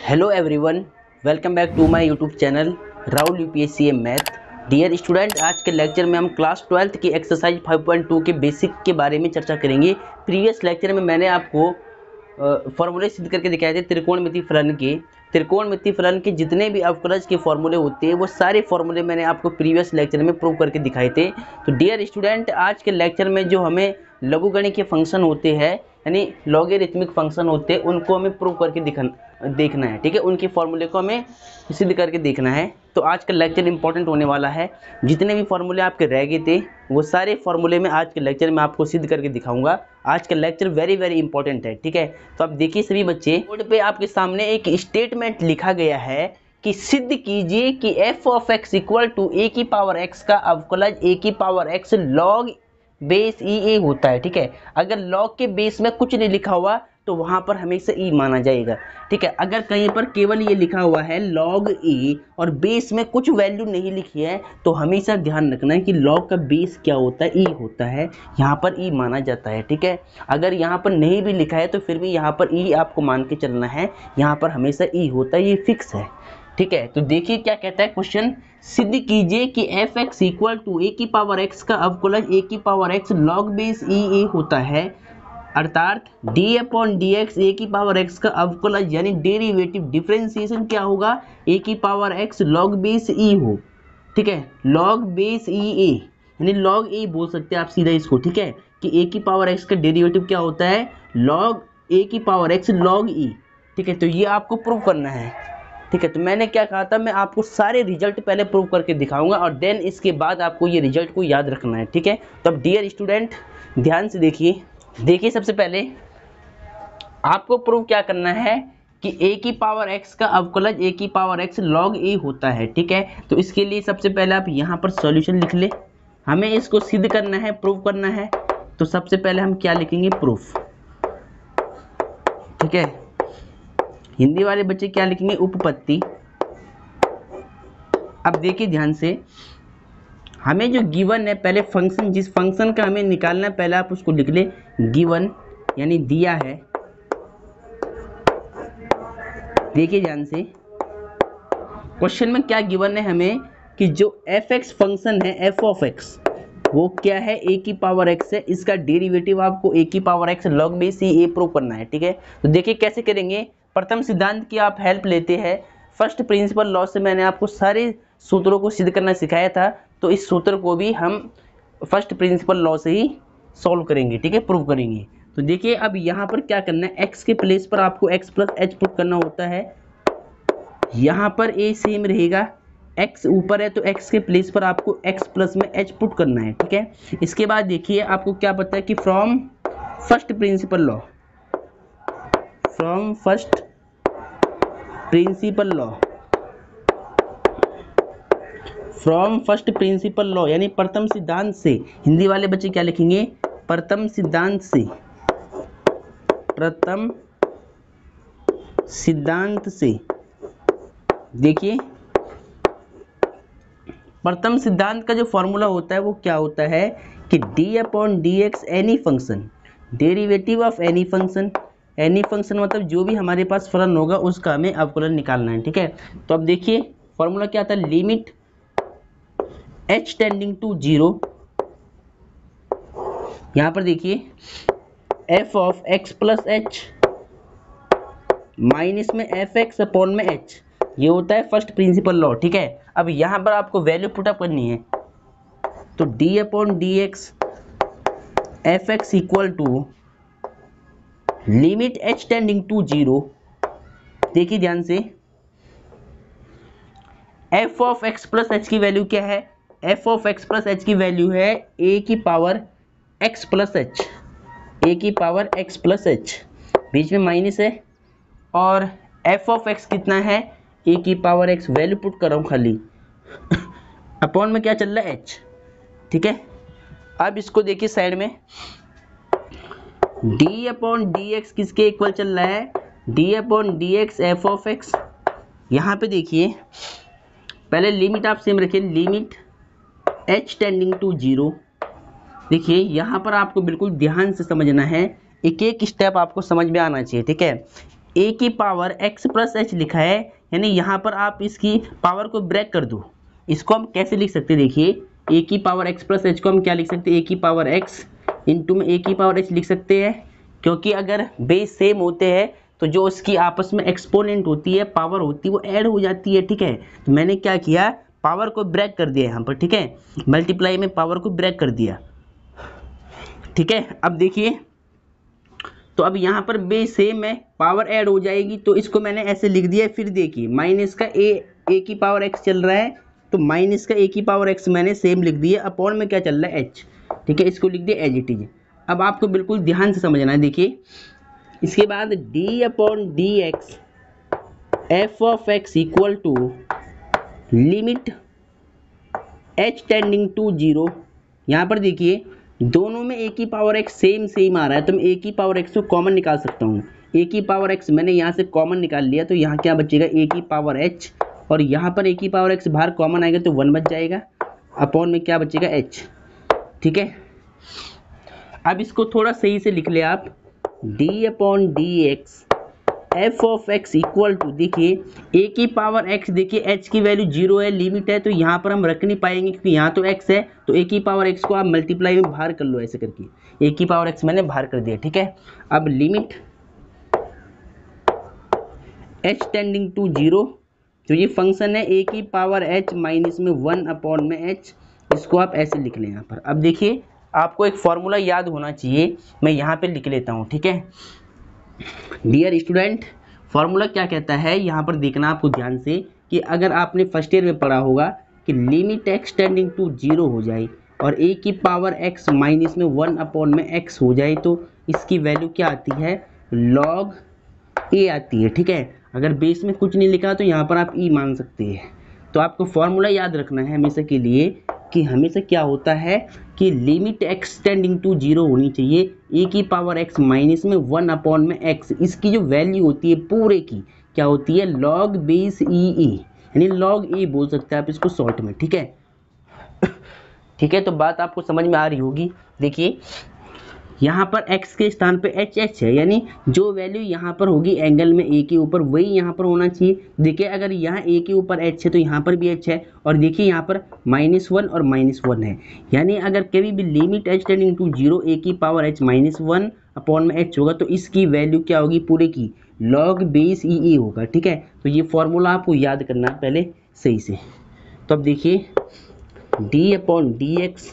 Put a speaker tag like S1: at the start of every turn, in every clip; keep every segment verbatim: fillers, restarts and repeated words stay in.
S1: Hello everyone, welcome back to my YouTube channel Rahul UPSC math. Dear student, आज के lecture में हम class twelfth की एक्सरसाइज फाइव पॉइंट टू के basic के बारे में चर्चा करेंगे। प्रीवियस लेक्चर में मैंने आपको फॉर्मूले सिद्ध करके दिखाए थे त्रिकोणमिति फलन के। त्रिकोणमिति फलन के जितने भी अवकलज के फॉर्मूले होते हैं वो सारे फॉर्मूले मैंने आपको प्रीवियस लेक्चर में प्रूव करके दिखाए थे। तो डियर स्टूडेंट, आज के लेक्चर में जो हमें लघुगणित के फंक्शन होते हैं यानी लॉगरिथमिक फंक्शन होते हैं उनको हमें प्रूव करके दिखा देखना है। ठीक है, उनके फॉर्मूले को हमें सिद्ध करके देखना है। तो आज का लेक्चर इंपॉर्टेंट होने वाला है। जितने भी फॉर्मूले आपके रह गए थे वो सारे फॉर्मूले में आज के लेक्चर में आपको सिद्ध करके दिखाऊंगा। आज का लेक्चर वेरी वेरी इंपॉर्टेंट है। ठीक है, तो आप देखिए सभी बच्चे, बोर्ड पे आपके सामने एक स्टेटमेंट लिखा गया है कि सिद्ध कीजिए कि F of x equal to A की पावर एक्स का अवकलज ए की power x log base E A होता है। ठीक है, अगर लॉग के बेस में कुछ नहीं लिखा हुआ तो वहां पर हमेशा ई माना जाएगा। ठीक है, अगर कहीं पर केवल ये लिखा हुआ है लॉग ए और बेस में कुछ वैल्यू नहीं लिखी है तो हमेशा ध्यान रखना है कि लॉग का बेस क्या होता है, ई होता है, यहाँ पर ई माना जाता है। ठीक है, अगर यहाँ पर नहीं भी लिखा है तो फिर भी यहाँ पर ई आपको मान के चलना है, यहाँ पर हमेशा ई होता है, ये फिक्स है। ठीक है, तो देखिए क्या कहता है क्वेश्चन। सिद्ध कीजिए कि F x equal to A की पावर एक्स का अवकलज ए की power x log base E A होता है, अर्थात डी अपॉन डी एक्स ए की पावर एक्स का अवकलज यानी डेरिवेटिव डिफरेंशिएशन क्या होगा, ए की power x log base E हो। ठीक है, लॉग बेस ई ए यानी लॉग ए बोल सकते हैं आप सीधा इसको। ठीक है, कि ए की पावर एक्स का डेरिवेटिव क्या होता है, लॉग ए की पावर एक्स लॉग ई। ठीक है, तो ये आपको प्रूव करना है। ठीक है, तो मैंने क्या कहा था, मैं आपको सारे रिजल्ट पहले प्रूव करके दिखाऊंगा और देन इसके बाद आपको ये रिजल्ट को याद रखना है। ठीक है, तो अब डियर स्टूडेंट ध्यान से देखिए देखिए सबसे पहले आपको प्रूव क्या करना है कि a की पावर x का अवकलज a की पावर x log a होता है। ठीक है, तो इसके लिए सबसे पहले आप यहाँ पर सॉल्यूशन लिख ले। हमें इसको सिद्ध करना है, प्रूव करना है। तो सबसे पहले हम क्या लिखेंगे, प्रूफ। ठीक है, हिंदी वाले बच्चे क्या लिखेंगे, उपपत्ति। अब देखिए ध्यान से, हमें जो गिवन है पहले फंक्शन, जिस फंक्शन का हमें निकालना है पहले आप उसको लिख ले। गिवन यानी दिया है। देखिए ध्यान से, क्वेश्चन में क्या गिवन है हमें कि जो एफ एक्स फंक्शन है एफ ऑफ एक्स वो क्या है, ए की पावर एक्स है, इसका डेरिवेटिव आपको ए की power x log base E A prove करना है। ठीक है, तो देखिए कैसे करेंगे। प्रथम सिद्धांत की आप हेल्प लेते हैं। फर्स्ट प्रिंसिपल लॉ से मैंने आपको सारे सूत्रों को सिद्ध करना सिखाया था, तो इस सूत्र को भी हम फर्स्ट प्रिंसिपल लॉ से ही सॉल्व करेंगे। ठीक है, प्रूव करेंगे। तो देखिए अब यहाँ पर क्या करना है, x के प्लेस पर आपको x प्लस एच पुट करना होता है। यहाँ पर a सेम रहेगा, x ऊपर है तो x के प्लेस पर आपको x प्लस में h पुट करना है। ठीक है, इसके बाद देखिए आपको क्या पता है कि from first principle law from first principle law from first principle law यानी प्रथम सिद्धांत से, हिंदी वाले बच्चे क्या लिखेंगे, प्रथम सिद्धांत से। प्रथम सिद्धांत से देखिए, प्रथम सिद्धांत का जो फॉर्मूला होता है वो क्या होता है कि D upon D x any function, derivative of any function. Any function मतलब जो भी हमारे पास फलन होगा उसका हमें अवकलन निकालना है। ठीक है, तो अब देखिए फॉर्मूला क्या आता है, limit h tending to zero. यहां पर देखिए f of x plus H minus में एफ एक्स अपॉन में h, ये होता है फर्स्ट प्रिंसिपल लॉ। ठीक है, अब यहां पर आपको वैल्यू पुटअप करनी है, तो d upon D x F x equal to limit h tending to zero. देखिए ध्यान से, f of x plus H की वैल्यू क्या है, f of x plus H की वैल्यू है a की power x plus H, a की पावर x प्लस एच, बीच में माइनस है, और f ऑफ x कितना है, a की पावर x, वैल्यू पुट कर रहा हूँ खाली अपॉन में क्या चल रहा है h। ठीक है, अब इसको देखिए साइड में, d अपॉन डी एक्स किसके इक्वल चल रहा है, d upon D x F of X. यहाँ पे देखिए पहले लिमिट आप सेम रखिए, limit h tending to zero. देखिए यहाँ पर आपको बिल्कुल ध्यान से समझना है, एक एक स्टेप आपको समझ में आना चाहिए। ठीक है, ए की पावर एक्स प्लस एच लिखा है, यानी यहाँ पर आप इसकी पावर को ब्रेक कर दो। इसको हम कैसे लिख सकते हैं, देखिए ए की पावर एक्स प्लस एच को हम क्या लिख सकते हैं, ए की पावर एक्स इंटू में ए की पावर एच लिख सकते हैं, क्योंकि अगर बेस सेम होते हैं तो जो उसकी आपस में एक्सपोनेंट होती है, पावर होती है, वो ऐड हो जाती है। ठीक है, तो मैंने क्या किया, पावर को ब्रेक कर दिया यहाँ पर। ठीक है, मल्टीप्लाई में पावर को ब्रेक कर दिया। ठीक है, अब देखिए, तो अब यहाँ पर बेस सेम है, पावर ऐड हो जाएगी, तो इसको मैंने ऐसे लिख दिया। फिर देखिए माइनस का ए ए की पावर एक्स चल रहा है, तो माइनस का ए की पावर एक्स मैंने सेम लिख दिया, अपॉन में क्या चल रहा है, एच। ठीक है, इसको लिख दिया एज इट इज। अब आपको बिल्कुल ध्यान से समझना है, देखिए इसके बाद d upon D x F of x equal to limit h tending to zero. यहाँ पर देखिए दोनों में ए की पावर एक्स सेम सेम आ रहा है, तो मैं ए की पावर एक्स को कॉमन निकाल सकता हूँ। ए की पावर एक्स मैंने यहाँ से कॉमन निकाल लिया, तो यहाँ क्या बचेगा, ए की पावर एच, और यहाँ पर ए की पावर एक्स बाहर कॉमन आएगा तो वन बच जाएगा, अपॉन में क्या बचेगा, एच। ठीक है, अब इसको थोड़ा सही से लिख ले आप, d upon D x F of x equal to, देखिए ए की पावर एक्स, देखिए एच की वैल्यू जीरो है, लिमिट है, तो यहाँ पर हम रख नहीं पाएंगे क्योंकि यहाँ तो एक्स है, तो ए की पावर एक्स को आप मल्टीप्लाई में बाहर कर लो ऐसे करके, ए की पावर एक्स मैंने बाहर कर दिया। ठीक है, अब limit h tending to zero, जो ये फंक्शन है ए की पावर एच माइनस में वन अपॉन में एच, इसको आप ऐसे लिख लें यहाँ पर। अब देखिए आपको एक फॉर्मूला याद होना चाहिए, मैं यहाँ पे लिख लेता हूँ। ठीक है डियर स्टूडेंट, फॉर्मूला क्या कहता है, यहाँ पर देखना आपको ध्यान से, कि अगर आपने फर्स्ट ईयर में पढ़ा होगा कि limit x tending to zero हो जाए और ए की पावर एक्स माइनस में वन अपॉन में एक्स हो जाए, तो इसकी वैल्यू क्या आती है, लॉग ए आती है। ठीक है, अगर बेस में कुछ नहीं लिखा तो यहाँ पर आप ई मान सकते हैं। तो आपको फॉर्मूला याद रखना है हमेशा के लिए कि हमेशा क्या होता है कि limit x tending to zero होनी चाहिए, ए की पावर एक्स माइनस में वन अपॉन में एक्स, इसकी जो वैल्यू होती है पूरे की क्या होती है, लॉग बेस ई ई, यानी लॉग ए बोल सकते हैं आप इसको शॉर्ट में। ठीक है ठीक है, तो बात आपको समझ में आ रही होगी। देखिए यहाँ पर x के स्थान पे एच एच है, यानी जो वैल्यू यहाँ पर होगी एंगल में a के ऊपर वही यहाँ पर होना चाहिए। देखिए अगर यहाँ a के ऊपर h है तो यहाँ पर भी h है, और देखिए यहाँ पर माइनस वन और माइनस वन है, यानी अगर कभी भी limit h tending to zero a की power h minus one upon में h होगा तो इसकी वैल्यू क्या होगी, पूरे की लॉग बेस ई ई होगा। ठीक है, तो ये फॉर्मूला आपको याद करना है पहले सही से। तो अब देखिए d upon D x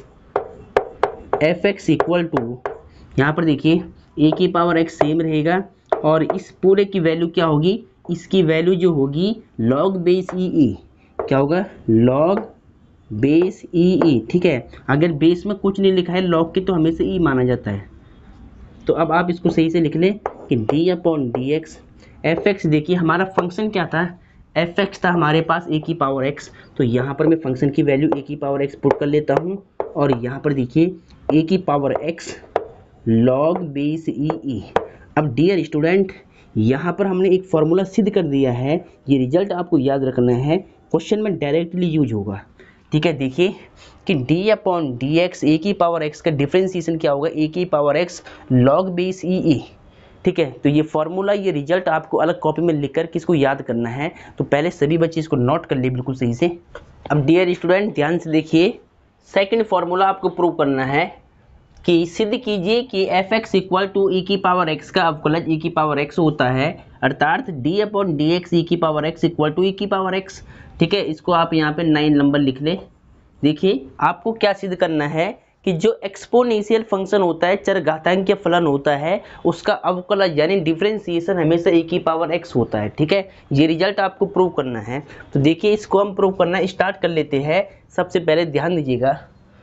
S1: F x equal to, यहाँ पर देखिए a की पावर x सेम रहेगा और इस पूरे की वैल्यू क्या होगी, इसकी वैल्यू जो होगी लॉग बेस ई ई, क्या होगा, लॉग बेस ई ई। ठीक है, अगर बेस में कुछ नहीं लिखा है लॉग के तो हमेशा ई माना जाता है। तो अब आप इसको सही से लिख लें कि D upon D x F x, देखिए हमारा फंक्शन क्या था, एफ एक्स था हमारे पास ए की पावर एक्स, तो यहाँ पर मैं फंक्शन की वैल्यू ए की पावर एक्स पुट कर लेता हूँ, और यहाँ पर देखिए ए की power x log base e e. अब डियर स्टूडेंट यहाँ पर हमने एक फॉर्मूला सिद्ध कर दिया है, ये रिजल्ट आपको याद रखना है, क्वेश्चन में डायरेक्टली यूज होगा। ठीक है, देखिए कि डी अपॉन डी एक्स ए की पावर एक्स का डिफ्रेंसिएशन क्या होगा, ए की power x log base e e. ठीक है, तो ये फॉर्मूला, ये रिजल्ट आपको अलग कॉपी में लिख कर किसको याद करना है, तो पहले सभी बच्चे इसको नोट कर ले बिल्कुल सही से। अब डियर स्टूडेंट ध्यान से देखिए, सेकेंड फॉर्मूला आपको प्रूव करना है कि सिद्ध कीजिए कि F x equal to e की पावर एक्स का अवकलज ई की पावर एक्स होता है, अर्थात D upon D x e की power x equal to e की पावर एक्स। ठीक है, इसको आप यहाँ पे नाइन नंबर लिख ले। देखिए आपको क्या सिद्ध करना है कि जो एक्सपोनेंशियल फंक्शन होता है, चरघातांकीय फलन होता है, उसका अवकलज यानी डिफरेंशिएशन हमेशा ए की पावर एक्स होता है। ठीक है, ये रिजल्ट आपको प्रूव करना है। तो देखिए इसको हम प्रूव करना स्टार्ट कर लेते हैं। सबसे पहले ध्यान दीजिएगा,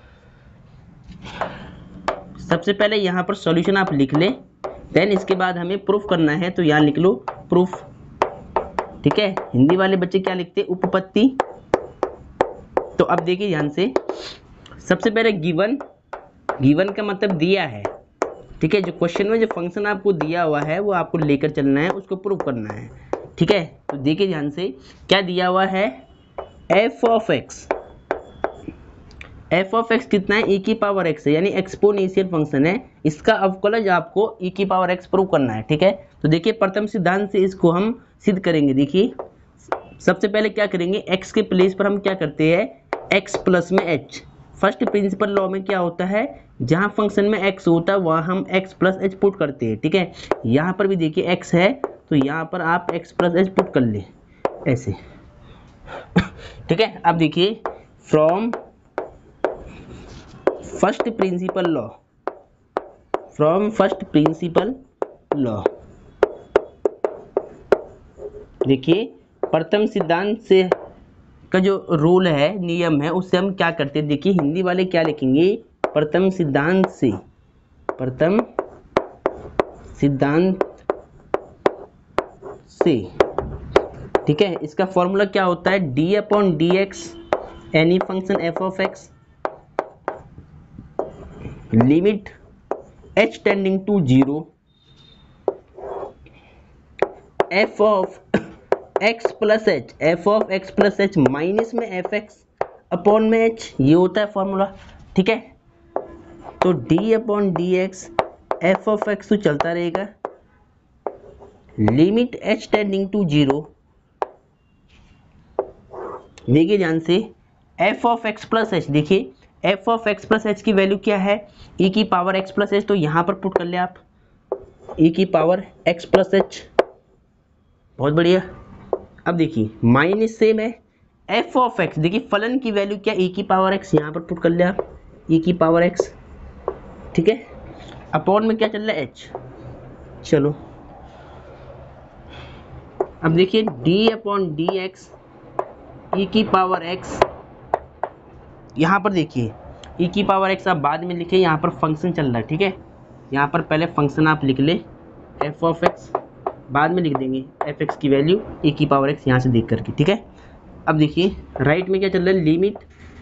S1: सबसे पहले यहाँ पर सॉल्यूशन आप लिख लें, देन इसके बाद हमें प्रूफ करना है, तो यहाँ लिख लो प्रूफ। ठीक है, हिंदी वाले बच्चे क्या लिखते हैं, उपपत्ति। तो अब देखिए ध्यान से, सबसे पहले गिवन, गिवन का मतलब दिया है। ठीक है, जो क्वेश्चन में जो फंक्शन आपको दिया हुआ है वो आपको लेकर चलना है, उसको प्रूफ करना है। ठीक है, तो देखिए ध्यान से क्या दिया हुआ है, F of x, F of x कितना है, ई की पावर एक्स है, यानी एक्सपोनेंशियल फंक्शन है, इसका अवकलज आपको ई की पावर एक्स प्रूव करना है। ठीक है, तो देखिए प्रथम सिद्धांत से इसको हम सिद्ध करेंगे। देखिए सबसे पहले क्या करेंगे, x के प्लेस पर हम क्या करते हैं, x प्लस में h। फर्स्ट प्रिंसिपल लॉ में क्या होता है, जहां फंक्शन में x होता है वहां हम x प्लस h पुट करते हैं। ठीक है, यहाँ पर भी देखिए x है तो यहाँ पर आप x प्लस h पुट कर ले ऐसे। ठीक है, अब देखिए from first principle law, from first principle law, देखिए प्रथम सिद्धांत से का जो रूल है, नियम है, उससे हम क्या करते हैं। देखिए हिंदी वाले क्या लिखेंगे, प्रथम सिद्धांत से, प्रथम सिद्धांत से। ठीक है, इसका फॉर्मूला क्या होता है, d upon D x any function f of x limit h tending to zero f of x plus h, f of x plus H minus में एफ एक्स अपॉन में एच, ये होता है फॉर्मूला। ठीक है, तो d upon D x F of x तो चलता रहेगा, limit h tending to zero, देखिए ध्यान से, f of x plus h, देखिए f of x plus H की वैल्यू क्या है, ई की पावर एक्स प्लस एच, तो यहाँ पर पुट कर ले आप ई की पावर एक्स प्लस एच, बहुत बढ़िया। अब देखिए माइनस सेम है एफ ऑफ एक्स, देखिए फलन की वैल्यू क्या, ई की पावर एक्स, यहाँ पर पुट कर ले आप ई की पावर एक्स। ठीक है, अपॉन में क्या चल रहा है, एच। चलो अब देखिए d upon D x e की पावर एक्स, यहाँ पर देखिए ई की पावर एक्स आप बाद में लिखे, यहाँ पर फंक्शन चल रहा है। ठीक है, यहाँ पर पहले फंक्शन आप लिख ले एफ ऑफ एक्स, बाद में लिख देंगे एफ एक्स की वैल्यू ई की पावर एक्स यहाँ से देख करके। ठीक है, अब देखिए राइट में क्या चल रहा है, limit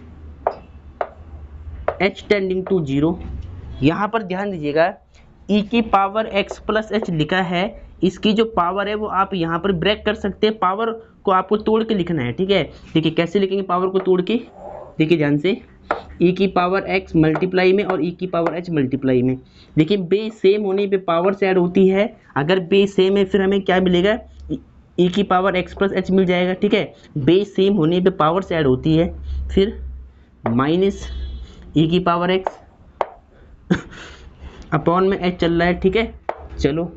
S1: h tending to zero, यहाँ पर ध्यान दीजिएगा ई की पावर एक्स प्लस एच लिखा है, इसकी जो पावर है वो आप यहाँ पर ब्रेक कर सकते हैं, पावर को आपको तोड़ के लिखना है। ठीक है, देखिए कैसे लिखेंगे पावर को तोड़ के, देखिए ध्यान से, ई की पावर एक्स मल्टीप्लाई में और ई की पावर एच मल्टीप्लाई में, देखिए बेस सेम होने पे पावर से ऐड होती है, अगर बेस सेम है फिर हमें क्या मिलेगा, ई की पावर एक्स प्लस एच मिल जाएगा। ठीक है, बेस सेम होने पे पावर से ऐड होती है, फिर माइनस ई की पावर एक्स अपॉन में एच चल रहा है। ठीक है, चलो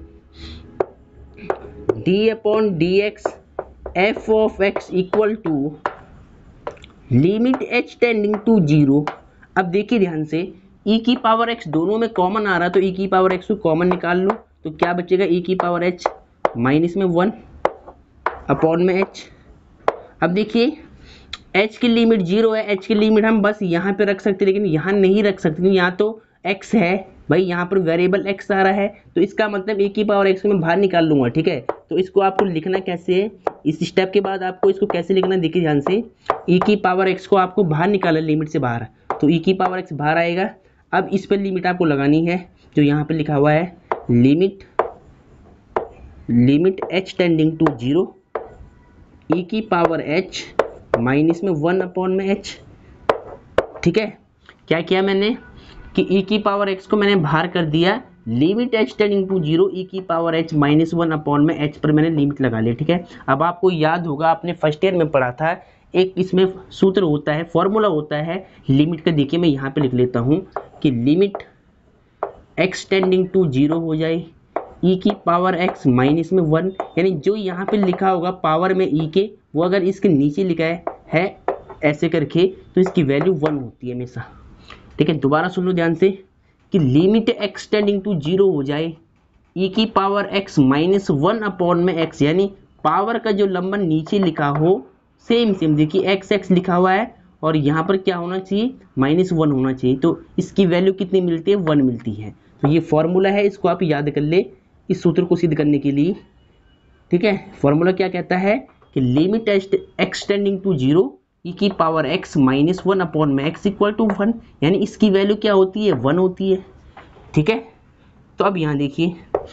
S1: d upon D x F of x equal to limit h tending to zero. अब देखिए ध्यान से, ई की पावर एक्स दोनों में कॉमन आ रहा है, तो ई की पावर एक्स को कॉमन निकाल लो, तो क्या बचेगा, ई की पावर एच माइनस में वन अपॉन में एच। अब देखिए एच की लिमिट जीरो है, एच की लिमिट हम बस यहाँ पे रख सकते, लेकिन यहाँ नहीं रख सकते, यहाँ तो एक्स है भाई, यहाँ पर वेरिएबल एक्स आ रहा है, तो इसका मतलब ई की पावर एक्स को मैं बाहर निकाल लूँगा। ठीक है, तो इसको आपको लिखना कैसे है, इस स्टेप के बाद आपको इसको कैसे लिखना है, देखिए ध्यान से, ई की पावर एक्स को आपको बाहर निकाला लिमिट से बाहर, तो ई की पावर एक्स बाहर आएगा। अब इस पर लिमिट आपको लगानी है, जो यहाँ पे लिखा हुआ है limit limit h tending to zero e की पावर एच माइनस में वन अपॉन में एच। ठीक है, क्या किया मैंने कि ई की पावर एक्स को मैंने बाहर कर दिया, limit h tending to zero e की power h minus one upon में एच पर मैंने लिमिट लगा लिया। ठीक है, अब आपको याद होगा आपने फर्स्ट ईयर में पढ़ा था, एक इसमें सूत्र होता है, फॉर्मूला होता है लिमिट का। देखिए मैं यहाँ पे लिख लेता हूँ कि limit x tending to zero हो जाए ई की पावर एक्स माइनस में वन, यानी जो यहाँ पे लिखा होगा पावर में ई के, वो अगर इसके नीचे लिखा है, है ऐसे करके, तो इसकी वैल्यू वन होती है हमेशा। ठीक है, दोबारा सुन लो ध्यान से कि limit x tending to zero हो जाए ई की power x minus one upon में एक्स, यानी पावर का जो लंबन नीचे लिखा हो सेम सेम, देखिए एक्स एक्स लिखा हुआ है और यहाँ पर क्या होना चाहिए, माइनस वन होना चाहिए, तो इसकी वैल्यू कितनी मिलती है, वन मिलती है। तो ये फॉर्मूला है, इसको आप याद कर ले इस सूत्र को सिद्ध करने के लिए। ठीक है, फॉर्मूला क्या कहता है कि limit x tending to zero e की power x minus one upon में एक्स इक्वल टू वन, यानी इसकी वैल्यू क्या होती है, वन होती है। ठीक है, तो अब यहाँ देखिए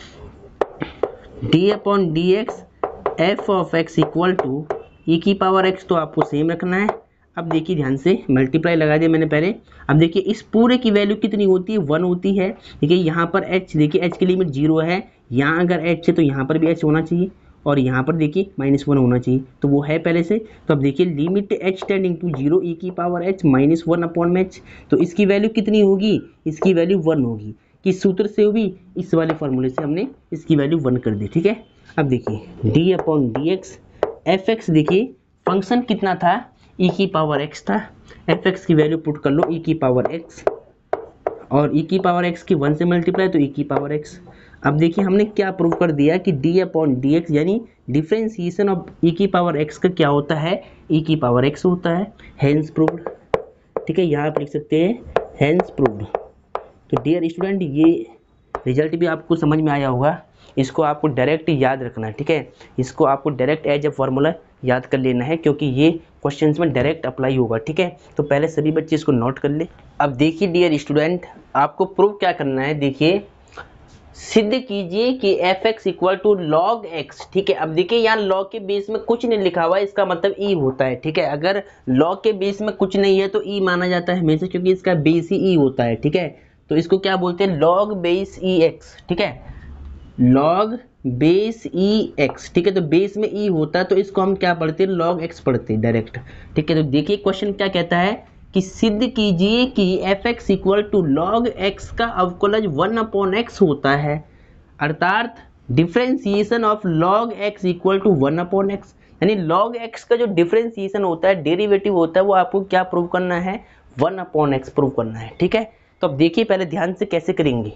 S1: d upon D x F of x equal to e की पावर एक्स, तो आपको सेम रखना है। अब देखिए ध्यान से, मल्टीप्लाई लगा दिया मैंने पहले। अब देखिए इस पूरे की वैल्यू कितनी होती है, वन होती है। देखिए यहाँ पर एच, देखिए एच की लिमिट जीरो है, यहाँ अगर एच है तो यहाँ पर भी एच होना चाहिए, और यहाँ पर देखिए माइनस वन होना चाहिए, तो वो है पहले से। तो अब देखिए limit h tending to zero e की power h minus one upon में एच, तो इसकी वैल्यू कितनी होगी, इसकी वैल्यू वन होगी। किस सूत्र से होगी, इस वाले फॉर्मूले से हमने इसकी वैल्यू वन कर दी, ठीक है। अब देखिए d upon D x, F x देखिए फंक्शन कितना था, ई की पावर एक्स था, एफ एक्स की वैल्यू पुट कर लो ई की पावर एक्स, और ई की पावर एक्स की वन से मल्टीप्लाई तो ई की पावर एक्स। अब देखिए हमने क्या प्रूव कर दिया कि डी अपॉन डी एक्स यानी डिफ्रेंसिएशन ऑफ ई की पावर एक्स का क्या होता है, ई की पावर एक्स होता है, हैंस प्रूव्ड, ठीक है। यहाँ आप लिख सकते हैं हैंस प्रूव्ड। तो डियर स्टूडेंट ये रिजल्ट भी आपको समझ में आया होगा, इसको आपको डायरेक्ट याद रखना है, ठीक है। इसको आपको डायरेक्ट एज ए फॉर्मूला याद कर लेना है, क्योंकि ये क्वेश्चंस में डायरेक्ट अप्लाई होगा, ठीक है। तो पहले सभी बच्चे इसको नोट कर ले। अब देखिए डियर स्टूडेंट आपको प्रूव क्या करना है, देखिए सिद्ध कीजिए कि F x equal to log x, ठीक है। अब देखिए यहाँ लॉग के बेस में कुछ नहीं लिखा हुआ है, इसका मतलब ई होता है, ठीक है। अगर लॉग के बेस में कुछ नहीं है तो ई माना जाता है हमेशा, क्योंकि इसका बेस ही ई होता है, ठीक है। तो इसको क्या बोलते हैं, लॉग बेस ई एक्स, ठीक है, लॉग बेस ई एक्स, ठीक है। तो बेस में ई होता है तो इसको हम क्या पढ़ते हैं, लॉग एक्स पढ़ते हैं डायरेक्ट, ठीक है। तो देखिए क्वेश्चन क्या कहता है कि सिद्ध कीजिए कि F x equal to log x का अवकलज वन अपॉन एक्स होता है, अर्थात differentiation of log x equal to one upon x, यानी लॉग एक्स का जो डिफ्रेंसिएशन होता है, डेरिवेटिव होता है, वो आपको क्या प्रूव करना है, वन अपॉन एक्स प्रूव करना है, ठीक है। तो अब देखिए पहले ध्यान से कैसे करेंगे।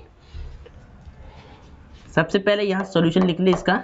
S1: सबसे पहले यहाँ सॉल्यूशन लिख ले इसका,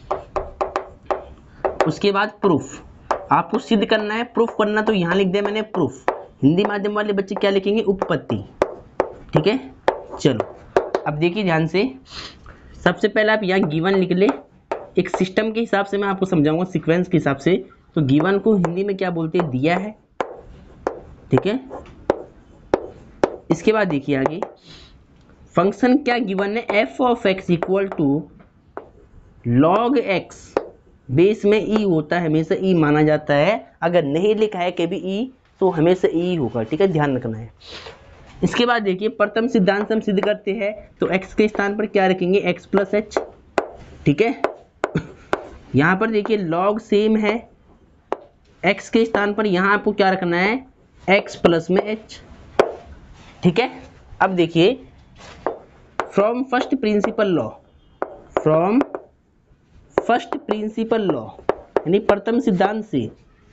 S1: उसके बाद प्रूफ आपको सिद्ध करना है, प्रूफ करना तो यहाँ लिख दिया मैंने प्रूफ। हिंदी माध्यम वाले बच्चे क्या लिखेंगे, उत्पत्ति, ठीक है। चलो अब देखिए ध्यान से, सबसे पहले आप यहाँ गिवन लिख ले, एक सिस्टम के हिसाब से मैं आपको समझाऊंगा, सीक्वेंस के हिसाब से। तो गिवन को हिंदी में क्या बोलते हैं, दिया है, ठीक है। इसके बाद देखिए आगे फंक्शन क्या गिवन है, F of x equal to log x, base में ई होता है, हमेशा ई माना जाता है, अगर नहीं लिखा है कभी ई तो हमेशा ई होगा, ठीक है, ध्यान रखना है। इसके बाद देखिए प्रथम सिद्धांत हम सिद्ध करते हैं, तो x के स्थान पर क्या रखेंगे, x प्लस एच, ठीक है। यहाँ पर देखिए लॉग सेम है, x के स्थान पर यहाँ आपको क्या रखना है, x प्लस में h, ठीक है। अब देखिए from first principle law, from first principle law यानी प्रथम सिद्धांत से,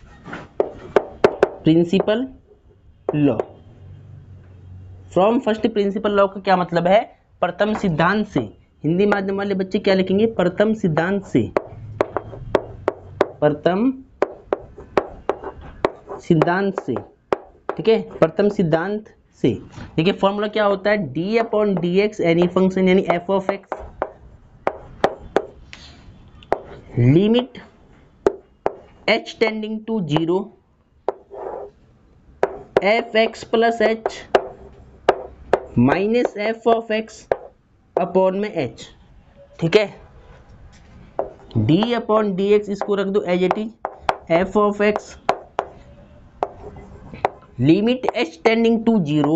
S1: principle law, from first principle law का क्या मतलब है, प्रथम सिद्धांत से। हिंदी माध्यम वाले बच्चे क्या लिखेंगे, प्रथम सिद्धांत से, प्रथम सिद्धांत से, ठीक है, प्रथम सिद्धांत से। देखिए फॉर्मूला क्या होता है, d upon D x any function यानी f of x, limit h tending to zero, f x plus H minus f of x upon में एच, ठीक है। डी अपॉन डी एक्स इसको रख दो as it is, f of x limit h tending to zero.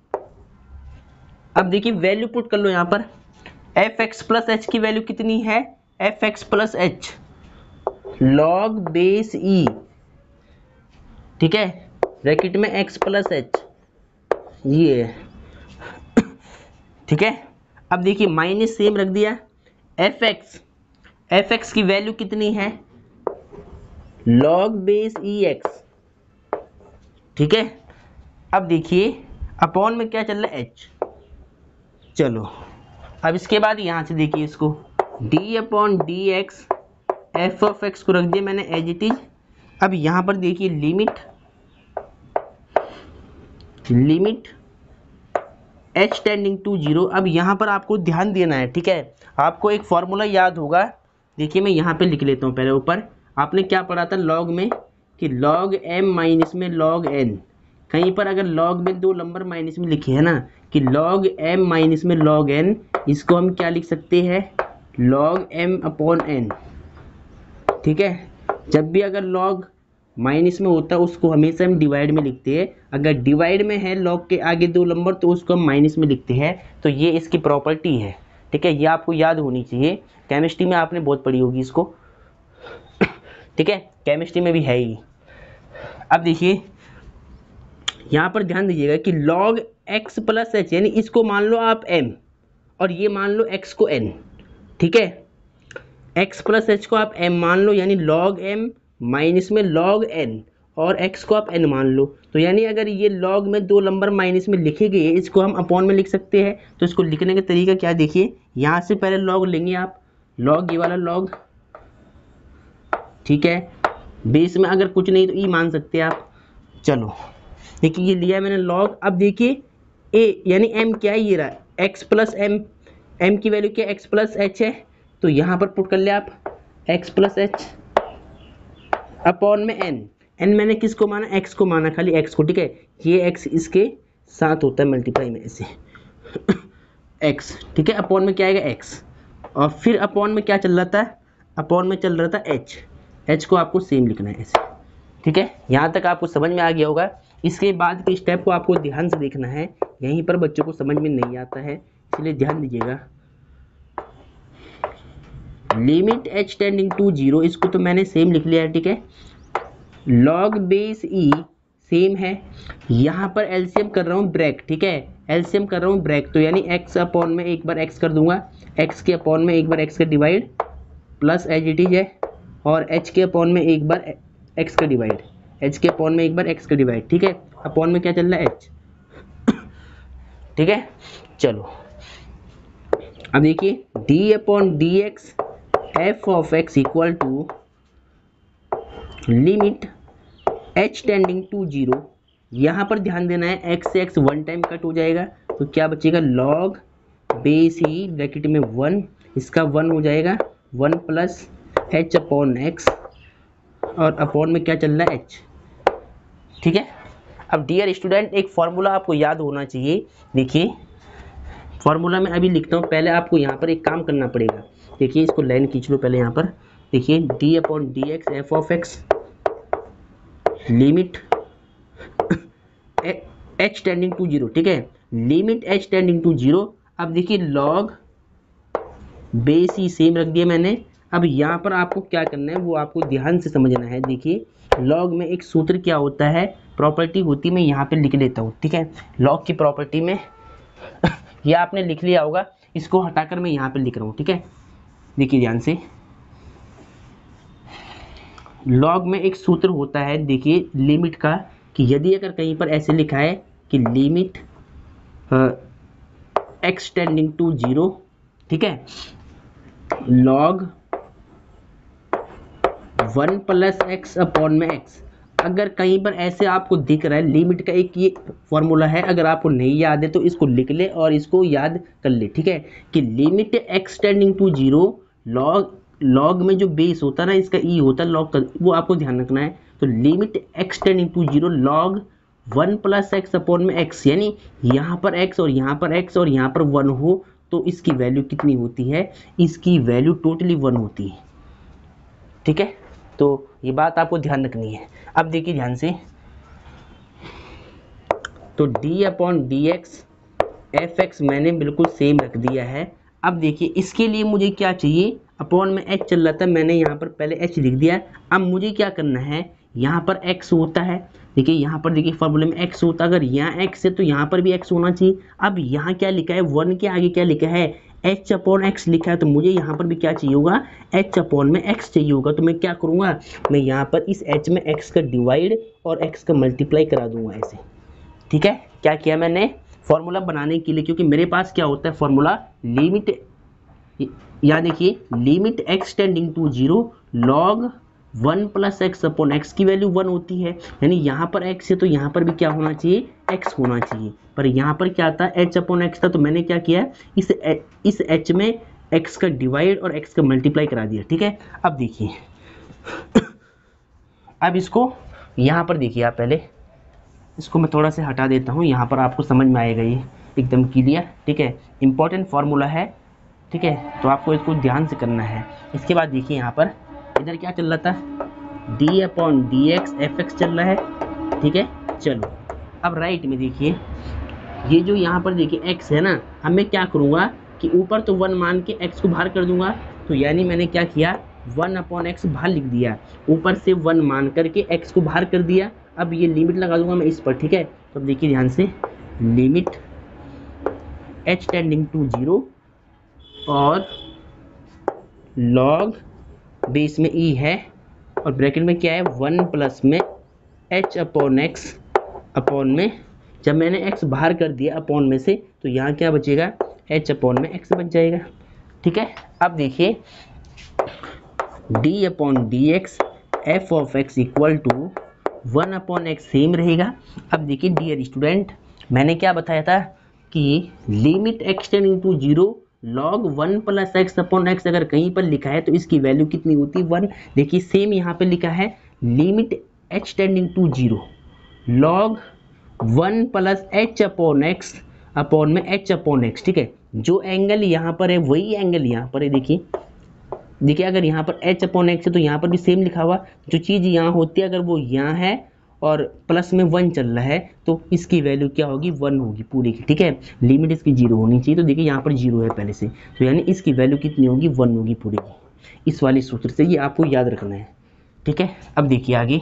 S1: अब देखिए value put कर लो यहाँ पर, एफ एक्स प्लस एच की वैल्यू कितनी है, f x plus H log base e, ठीक है, ब्रैकेट में x प्लस एच, ये ठीक है। अब देखिए माइनस सेम रख दिया, एफ एक्स, एफ एक्स की वैल्यू कितनी है, लॉग बेस ई एक्स, ठीक है। अब देखिए अपॉन में क्या चल रहा है, h, चलो अब इसके बाद यहाँ से देखिए इसको d upon D x, F of x को रख दिया मैंने एज इट इज। अब यहाँ पर देखिए limit limit h tending to zero. अब यहाँ पर आपको ध्यान देना है, ठीक है, आपको एक फॉर्मूला याद होगा, देखिए मैं यहाँ पे लिख लेता हूँ पहले ऊपर। आपने क्या पढ़ा था लॉग में कि लॉग m माइनस में लॉग n, कहीं पर अगर लॉग में दो नंबर माइनस में लिखे है ना कि लॉग m माइनस में लॉग n, इसको हम क्या लिख सकते हैं, लॉग m अपॉन n, ठीक है। जब भी अगर लॉग माइनस में होता है उसको हमेशा हम डिवाइड में लिखते हैं, अगर डिवाइड में है लॉग के आगे दो नंबर तो उसको हम माइनस में लिखते हैं। तो ये इसकी प्रॉपर्टी है, ठीक है, ये आपको याद होनी चाहिए, केमिस्ट्री में आपने बहुत पढ़ी होगी इसको, ठीक है, केमिस्ट्री में भी है ही। अब देखिए यहाँ पर ध्यान दीजिएगा कि log x प्लस एच, यानी इसको मान लो आप m और ये मान लो x को n, ठीक है, x प्लस एच को आप m मान लो, यानी log m माइनस में log n, और x को आप n मान लो। तो यानी अगर ये log में दो नंबर माइनस में लिखे गए, इसको हम अपॉन में लिख सकते हैं। तो इसको लिखने का तरीका क्या, देखिए यहाँ से पहले log लेंगे आप, log ये वाला log, ठीक है, बेस में अगर कुछ नहीं तो e मान सकते हैं आप। चलो देखिए ये लिया मैंने log। अब देखिए a यानी m क्या है, ये रहा x प्लस m, m की वैल्यू क्या x प्लस h है, तो यहाँ पर पुट कर लिया आप x प्लस एच अपॉन में n, n मैंने किसको माना, x को माना, खाली x को, ठीक है, ये x इसके साथ होता है मल्टीप्लाई में ऐसे x, ठीक है, अपॉन में क्या आएगा x, और फिर अपॉन में क्या चल रहा था, अपॉन में चल रहा था h, h को आपको सेम लिखना है ऐसे, ठीक है। यहाँ तक आपको समझ में आ गया होगा। इसके बाद के स्टेप को आपको ध्यान से देखना है, यहीं पर बच्चों को समझ में नहीं आता है, इसलिए ध्यान दीजिएगा। Limit h tending to zero, इसको तो मैंने सेम लिख लिया है, ठीक है, log बेस e सेम है, यहाँ पर एलसीएम कर रहा हूँ ब्रैक, ठीक है, एलसीएम कर रहा हूँ ब्रैक, तो यानी x अपॉन में एक बार x कर दूंगा, x के अपॉन में एक बार x का divide plus as it is है, और h के अपॉन में एक बार x का डिवाइड, h के अपॉन में एक बार x का डिवाइड, ठीक है, अपॉन में क्या चल रहा है h, ठीक है। चलो अब देखिए d upon D x F of x equal to limit h tending to zero, यहाँ पर ध्यान देना है x से x वन टाइम कट हो जाएगा, तो क्या बचेगा log बेस ही ब्रैकेट में वन, इसका वन हो जाएगा one plus h upon x, और अपॉन में क्या चल रहा है h, ठीक है। अब डियर स्टूडेंट एक फार्मूला आपको याद होना चाहिए, देखिए फार्मूला में अभी लिखता हूँ, पहले आपको यहाँ पर एक काम करना पड़ेगा, देखिए इसको लाइन खींच लो पहले, यहाँ पर देखिए d upon D x F of x limit h tending to zero, ठीक है, limit h tending to zero. अब देखिए log बेस ही सेम रख दिया मैंने। अब यहाँ पर आपको क्या करना है वो आपको ध्यान से समझना है। देखिए log में एक सूत्र क्या होता है, प्रॉपर्टी होती, मैं यहाँ पे लिख लेता हूँ, ठीक है, log की प्रॉपर्टी में ये आपने लिख लिया होगा, इसको हटाकर मैं यहाँ पे लिख रहा हूँ, ठीक है, देखिए ध्यान से। log में एक सूत्र होता है, देखिए लिमिट का, कि यदि अगर कहीं पर ऐसे लिखा है कि limit x tending to zero, ठीक है, log one plus x upon में x, अगर कहीं पर ऐसे आपको दिख रहा है, लिमिट का एक ये फॉर्मूला है, अगर आपको नहीं याद है तो इसको लिख ले और इसको याद कर ले, ठीक है, कि limit x tending to zero log log में जो बेस होता है ना, इसका e होता है log का, वो आपको ध्यान रखना है। तो limit x tending to zero log one plus x upon में x, यानी यहाँ पर x और यहाँ पर x और यहाँ पर वन हो तो इसकी वैल्यू कितनी होती है, इसकी वैल्यू टोटली वन होती है, ठीक है। तो ये बात आपको ध्यान रखनी है। अब देखिए ध्यान से, तो d upon D x F x मैंने बिल्कुल सेम रख दिया है। अब देखिए इसके लिए मुझे क्या चाहिए, अपॉन में h चल रहा था, मैंने यहाँ पर पहले h लिख दिया। अब मुझे क्या करना है, यहाँ पर x होता है, देखिए यहाँ पर देखिए फॉर्मूले में x होता, अगर यहाँ x है तो यहाँ पर भी x होना चाहिए। अब यहाँ क्या लिखा है, वन के आगे क्या लिखा है, h अपॉन एक्स लिखा है, तो मुझे यहाँ पर भी क्या चाहिए होगा, h अपॉन में x चाहिए होगा। तो मैं क्या करूँगा, मैं यहाँ पर इस h में x का डिवाइड और x का मल्टीप्लाई करा दूंगा ऐसे, ठीक है। क्या किया मैंने, फॉर्मूला बनाने के लिए, क्योंकि मेरे पास क्या होता है फॉर्मूला, लिमिट, यहाँ देखिए limit x tending to zero log one plus x upon x की वैल्यू वन होती है, यानी यहाँ पर x है तो यहाँ पर भी क्या होना चाहिए, x होना चाहिए। पर यहाँ पर क्या था, h अपॉन एक्स था, तो मैंने क्या किया, इस इस h में x का डिवाइड और x का मल्टीप्लाई करा दिया, ठीक है। अब देखिए अब इसको यहाँ पर देखिए, आप पहले इसको मैं थोड़ा सा हटा देता हूँ, यहाँ पर आपको समझ में आएगा ये एकदम क्लियर, ठीक है, इंपॉर्टेंट फार्मूला है, ठीक है, तो आपको इसको ध्यान से करना है। इसके बाद देखिए यहाँ पर इधर क्या चल रहा था, d upon D x F x चल रहा है, ठीक है। चलो अब राइट में देखिए, ये जो यहाँ पर देखिए x है ना, अब मैं क्या करूँगा कि ऊपर तो वन मान के x को बाहर कर दूंगा, तो यानी मैंने क्या किया, वन अपॉन एक्स बाहर लिख दिया, ऊपर से वन मान करके x को बाहर कर दिया। अब ये लिमिट लगा दूंगा मैं इस पर, ठीक है। तो अब देखिए ध्यान से, limit h tending to zero और लॉग बेस में e है और ब्रैकेट में क्या है, वन प्लस में h अपॉन एक्स अपॉन में, जब मैंने x बाहर कर दिया अपॉन में से, तो यहाँ क्या बचेगा, h अपॉन में x बच जाएगा, ठीक है। अब देखिए d upon D x F of x equal to one upon x same रहेगा। अब देखिए डियर स्टूडेंट, मैंने क्या बताया था कि limit x tending to zero log one plus x upon x अगर कहीं पर लिखा है तो इसकी वैल्यू कितनी होती है, वन। देखिए सेम यहाँ पे लिखा है limit h tending to zero log one plus h upon x upon में एच अपॉन एक्स, ठीक है। जो एंगल यहाँ पर है वही एंगल यहाँ पर है। देखिए देखिए अगर यहाँ पर h अपॉन एक्स है तो यहाँ पर भी सेम लिखा हुआ, जो चीज़ यहाँ होती है अगर वो यहाँ है और प्लस में वन चल रहा है तो इसकी वैल्यू क्या होगी, वन होगी पूरी की, ठीक है। लिमिट इसकी जीरो होनी चाहिए, तो देखिए यहाँ पर जीरो है पहले से, तो यानी इसकी वैल्यू कितनी होगी, वन होगी पूरी की। इस वाले सूत्र से ये आपको याद रखना है, ठीक है। अब देखिए आगे,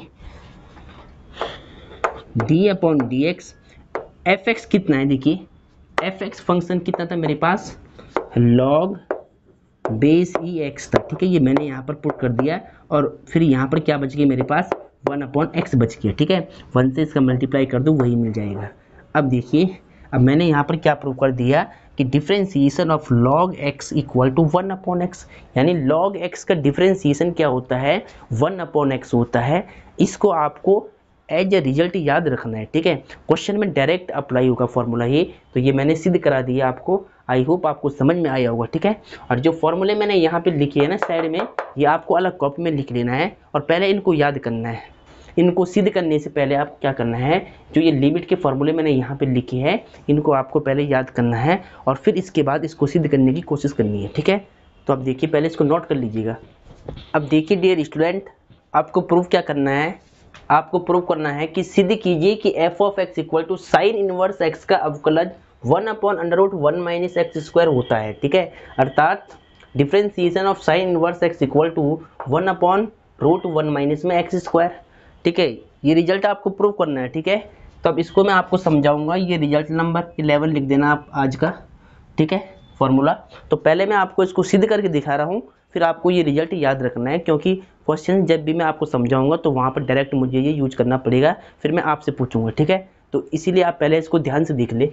S1: d upon D x F x कितना है, देखिए एफ एक्स फंक्शन कितना था मेरे पास, लॉग बेस ई एक्स था, ठीक है। ये मैंने यहाँ पर पुट कर दिया और फिर यहाँ पर क्या बच गया मेरे पास, वन अपॉन एक्स बच गया, ठीक है। वन से इसका मल्टीप्लाई कर दो वही मिल जाएगा। अब देखिए, अब मैंने यहाँ पर क्या प्रूव कर दिया कि differentiation of log x equal to one upon x, यानी लॉग एक्स का डिफरेंशिएशन क्या होता है, वन अपॉन एक्स होता है। इसको आपको एज ए रिजल्ट याद रखना है, ठीक है। क्वेश्चन में डायरेक्ट अप्लाई होगा फॉर्मूला ये, तो ये मैंने सिद्ध करा दिया आपको। आई होप आपको समझ में आया होगा, ठीक है। और जो फॉर्मूले मैंने यहाँ पे लिखे हैं ना साइड में, ये आपको अलग कॉपी में लिख लेना है और पहले इनको याद करना है। इनको सिद्ध करने से पहले आप क्या करना है, जो ये लिमिट के फॉर्मूले मैंने यहाँ पे लिखे हैं इनको आपको पहले याद करना है और फिर इसके बाद इसको सिद्ध करने की कोशिश करनी है, ठीक है। तो अब देखिए, पहले इसको नोट कर लीजिएगा। अब देखिए डियर स्टूडेंट, आपको प्रूफ क्या करना है, आपको प्रूव करना है कि सिद्ध कीजिए कि F of x equal to sine inverse x का अवकलज one upon under root one minus x square होता है, ठीक है। अर्थात differentiation of sine inverse x equal to one upon root one minus में एक्स स्क्वायर, ठीक है। ये रिजल्ट आपको प्रूव करना है, ठीक है। तो अब इसको मैं आपको समझाऊंगा, ये रिजल्ट नंबर इलेवन लिख देना आप आज का, ठीक है, फॉर्मूला। तो पहले मैं आपको इसको सिद्ध करके दिखा रहा हूँ, फिर आपको ये रिजल्ट याद रखना है, क्योंकि क्वेश्चन जब भी मैं आपको समझाऊंगा तो वहाँ पर डायरेक्ट मुझे ये यूज करना पड़ेगा, फिर मैं आपसे पूछूंगा, ठीक है। तो इसीलिए आप पहले इसको ध्यान से देख ले।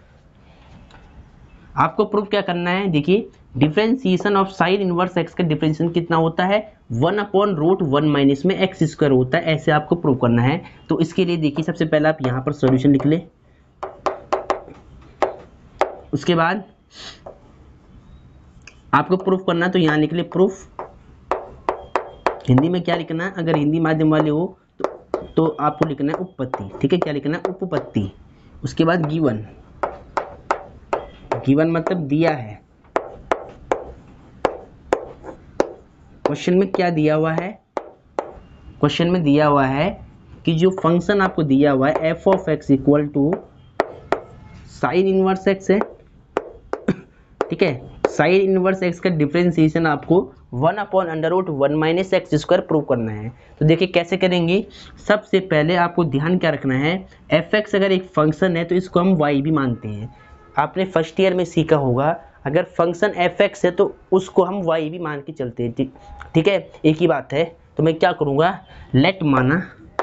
S1: आपको प्रूफ क्या करना है, देखिए differentiation of sine inverse x का डिफरेंशिएशन कितना होता है, one upon root one minus में एक्स स्क्वायर होता है, ऐसे आपको प्रूव करना है। तो इसके लिए देखिए सबसे पहले आप यहाँ पर सॉल्यूशन लिख ले, उसके बाद आपको प्रूफ करना है तो यहाँ लिख ले प्रूफ। हिंदी में क्या लिखना है, अगर हिंदी माध्यम वाले हो तो, तो आपको लिखना है उपपत्ति, ठीक है। क्या लिखना है, उपपत्ति। उसके बाद गिवन, गिवन मतलब दिया है, क्वेश्चन में क्या दिया हुआ है, क्वेश्चन में दिया हुआ है कि जो फंक्शन आपको दिया हुआ है F of x equal to sine inverse x है, ठीक है। साइन इनवर्स एक्स का डिफरेंशिएशन आपको one upon under root one minus x square prove करना है। तो देखिए कैसे करेंगे, सबसे पहले आपको ध्यान क्या रखना है, एफ एक्स अगर एक फंक्शन है तो इसको हम वाई भी मानते हैं। आपने फर्स्ट ईयर में सीखा होगा, अगर फंक्शन एफ एक्स है तो उसको हम वाई भी मान के चलते हैं, ठीक ठीक है, एक ही बात है। तो मैं क्या करूँगा, लेट माना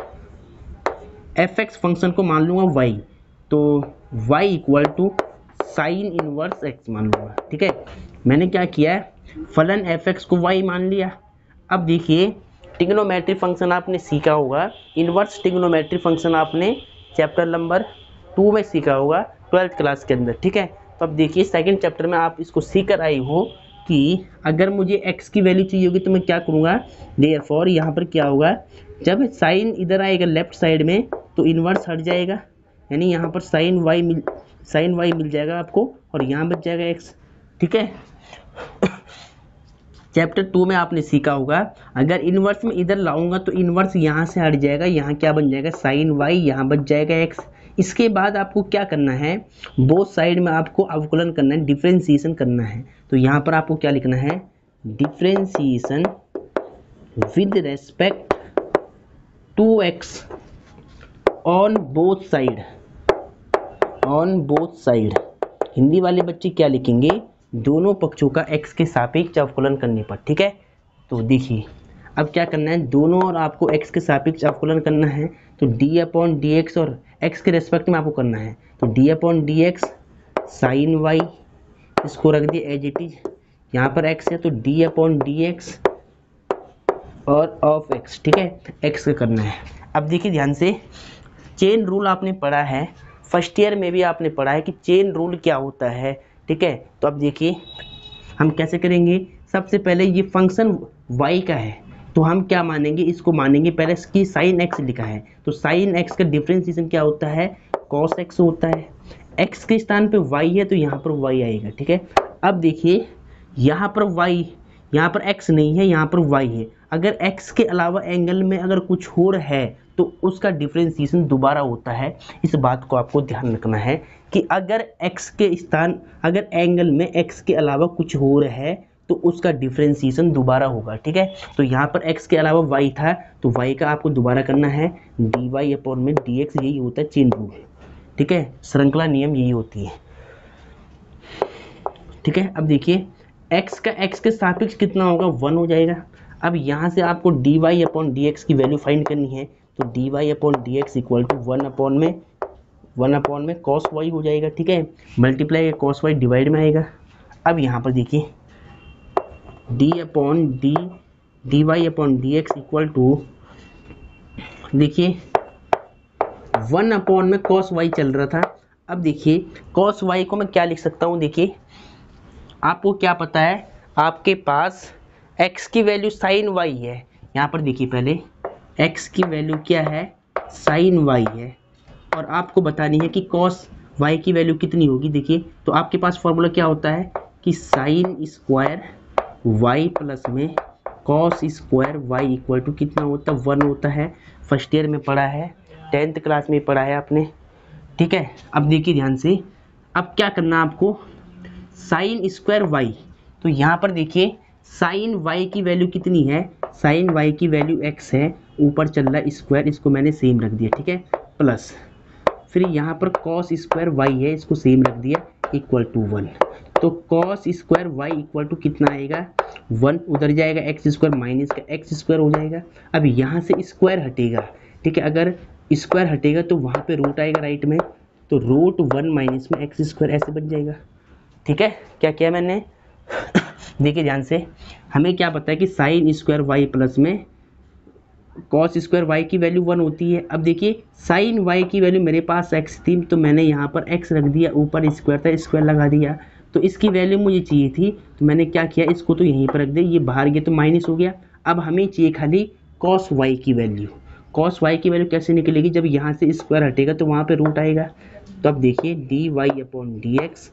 S1: एफ एक्स फंक्शन को मान लूँगा वाई, तो y equal to sine inverse x मान लूँगा, ठीक है। मैंने क्या किया है, फलन एफ एक्स को वाई मान लिया। अब देखिए ट्रिग्नोमेट्री फंक्शन आपने सीखा होगा, इनवर्स ट्रिग्नोमेट्री फंक्शन आपने चैप्टर नंबर टू में सीखा होगा ट्वेल्थ क्लास के अंदर, ठीक है। तो अब देखिए सेकंड चैप्टर में आप इसको सीख कर आई हो कि अगर मुझे x की वैल्यू चाहिए होगी तो मैं क्या करूँगा, देयरफॉर यहाँ पर क्या होगा, जब साइन इधर आएगा लेफ्ट साइड में तो इन्वर्स हट जाएगा, यानी यहाँ पर साइन वाई मिल साइन वाई मिल जाएगा आपको और यहाँ बच जाएगा x, ठीक है। चैप्टर टू में आपने सीखा होगा, अगर इन्वर्स में इधर लाऊंगा तो इन्वर्स यहाँ से हट जाएगा, यहाँ क्या बन जाएगा साइन वाई, यहाँ बच जाएगा x, इसके बाद आपको क्या करना है, बोथ साइड में आपको अवकलन करना है, डिफरेंशिएशन करना है। तो यहाँ पर आपको क्या लिखना है, differentiation with respect to x on both side, on both side. Hindi वाले बच्चे क्या लिखेंगे, दोनों पक्षों का x के सापेक्ष अवकलन करने पर, ठीक है। तो देखिए अब क्या करना है, दोनों और आपको x के सापेक्ष अवकलन करना है। तो d अपॉन डी एक्स और x के रेस्पेक्ट में आपको करना है। तो d upon D x sine y, इसको रख दिया एज इट इज, यहाँ पर x है तो d अपॉन डी एक्स और ऑफ x, ठीक है, x का करना है। अब देखिए ध्यान से, चेन रूल आपने पढ़ा है, फर्स्ट ईयर में भी आपने पढ़ा है कि चेन रूल क्या होता है, ठीक है। तो अब देखिए हम कैसे करेंगे, सबसे पहले ये फंक्शन y का है तो हम क्या मानेंगे, इसको मानेंगे पहले इसकी साइन x लिखा है, तो साइन x का डिफरेंशिएशन क्या होता है, कॉस x होता है। x के स्थान पे y है तो यहाँ पर y आएगा, ठीक है। अब देखिए यहाँ पर y, यहाँ पर x नहीं है, यहाँ पर y है। अगर x के अलावा एंगल में अगर कुछ और है तो उसका डिफरेंशिएशन दोबारा होता है। इस बात को आपको ध्यान रखना है कि अगर x के स्थान, अगर एंगल में x के अलावा कुछ और है तो उसका डिफरेंशिएशन दोबारा होगा, ठीक है। तो यहाँ पर x के अलावा y था तो y का आपको दोबारा करना है, डी वाई अपॉन में डी एक्स, यही होता है चेन रूल, ठीक है, श्रृंखला नियम यही होती है, ठीक है। अब देखिए x का x के सापेक्ष कितना होगा, वन हो जाएगा। अब यहाँ से आपको d y upon D x की वैल्यू फाइंड करनी है, तो d y upon D x equal to one upon में वन अपॉन में कॉस वाई हो जाएगा, ठीक है, मल्टीप्लाई कॉस वाई डिवाइड में आएगा। अब यहाँ पर देखिए d upon d d y upon D x equal to, देखिए वन अपॉन में कॉस वाई चल रहा था। अब देखिए कॉस वाई को मैं क्या लिख सकता हूँ, देखिए आपको क्या पता है, आपके पास x की वैल्यू साइन y है, यहाँ पर देखिए पहले x की वैल्यू क्या है, साइन y है, और आपको बतानी है कि कॉस y की वैल्यू कितनी होगी। देखिए तो आपके पास फॉर्मूला क्या होता है कि साइन स्क्वायर y प्लस में cos square y equal to कितना होता है, वन होता है। फर्स्ट ईयर में पढ़ा है, टेंथ क्लास में पढ़ा है आपने, ठीक है। अब देखिए ध्यान से, अब क्या करना आपको, साइन स्क्वायर वाई, तो यहाँ पर देखिए साइन वाई की वैल्यू कितनी है, साइन वाई की वैल्यू x है, ऊपर चल रहा है स्क्वायर, इसको मैंने सेम रख दिया, ठीक है, प्लस फिर यहाँ पर कॉस स्क्वायर वाई है, इसको सेम रख दिया, इक्वल टू वन। तो cos square y equal to कितना आएगा, वन, उधर जाएगा एक्स स्क्वायर माइनस का एक्स स्क्वायर हो जाएगा। अब यहाँ से स्क्वायर हटेगा, ठीक है, अगर स्क्वायर हटेगा तो वहाँ पे रूट आएगा राइट में, तो रूट वन माइनस में एक्स स्क्वायर ऐसे बन जाएगा, ठीक है। क्या किया मैंने देखिए ध्यान से, हमें क्या पता है कि साइन स्क्वायर वाई प्लस में कॉस स्क्वायर वाई की वैल्यू वन होती है। अब देखिए साइन वाई की वैल्यू मेरे पास एक्स थी तो मैंने यहाँ पर एक्स रख दिया, ऊपर स्क्वायर था स्क्वायर लगा दिया, तो इसकी वैल्यू मुझे चाहिए थी तो मैंने क्या किया, इसको तो यहीं पर रख दिया, ये बाहर गया तो माइनस हो गया। अब हमें चाहिए खाली कॉस वाई की वैल्यू। कॉस वाई की वैल्यू कैसे निकलेगी, जब यहाँ से स्क्वायर हटेगा तो वहाँ पे रूट आएगा। तो अब देखिए d y upon D x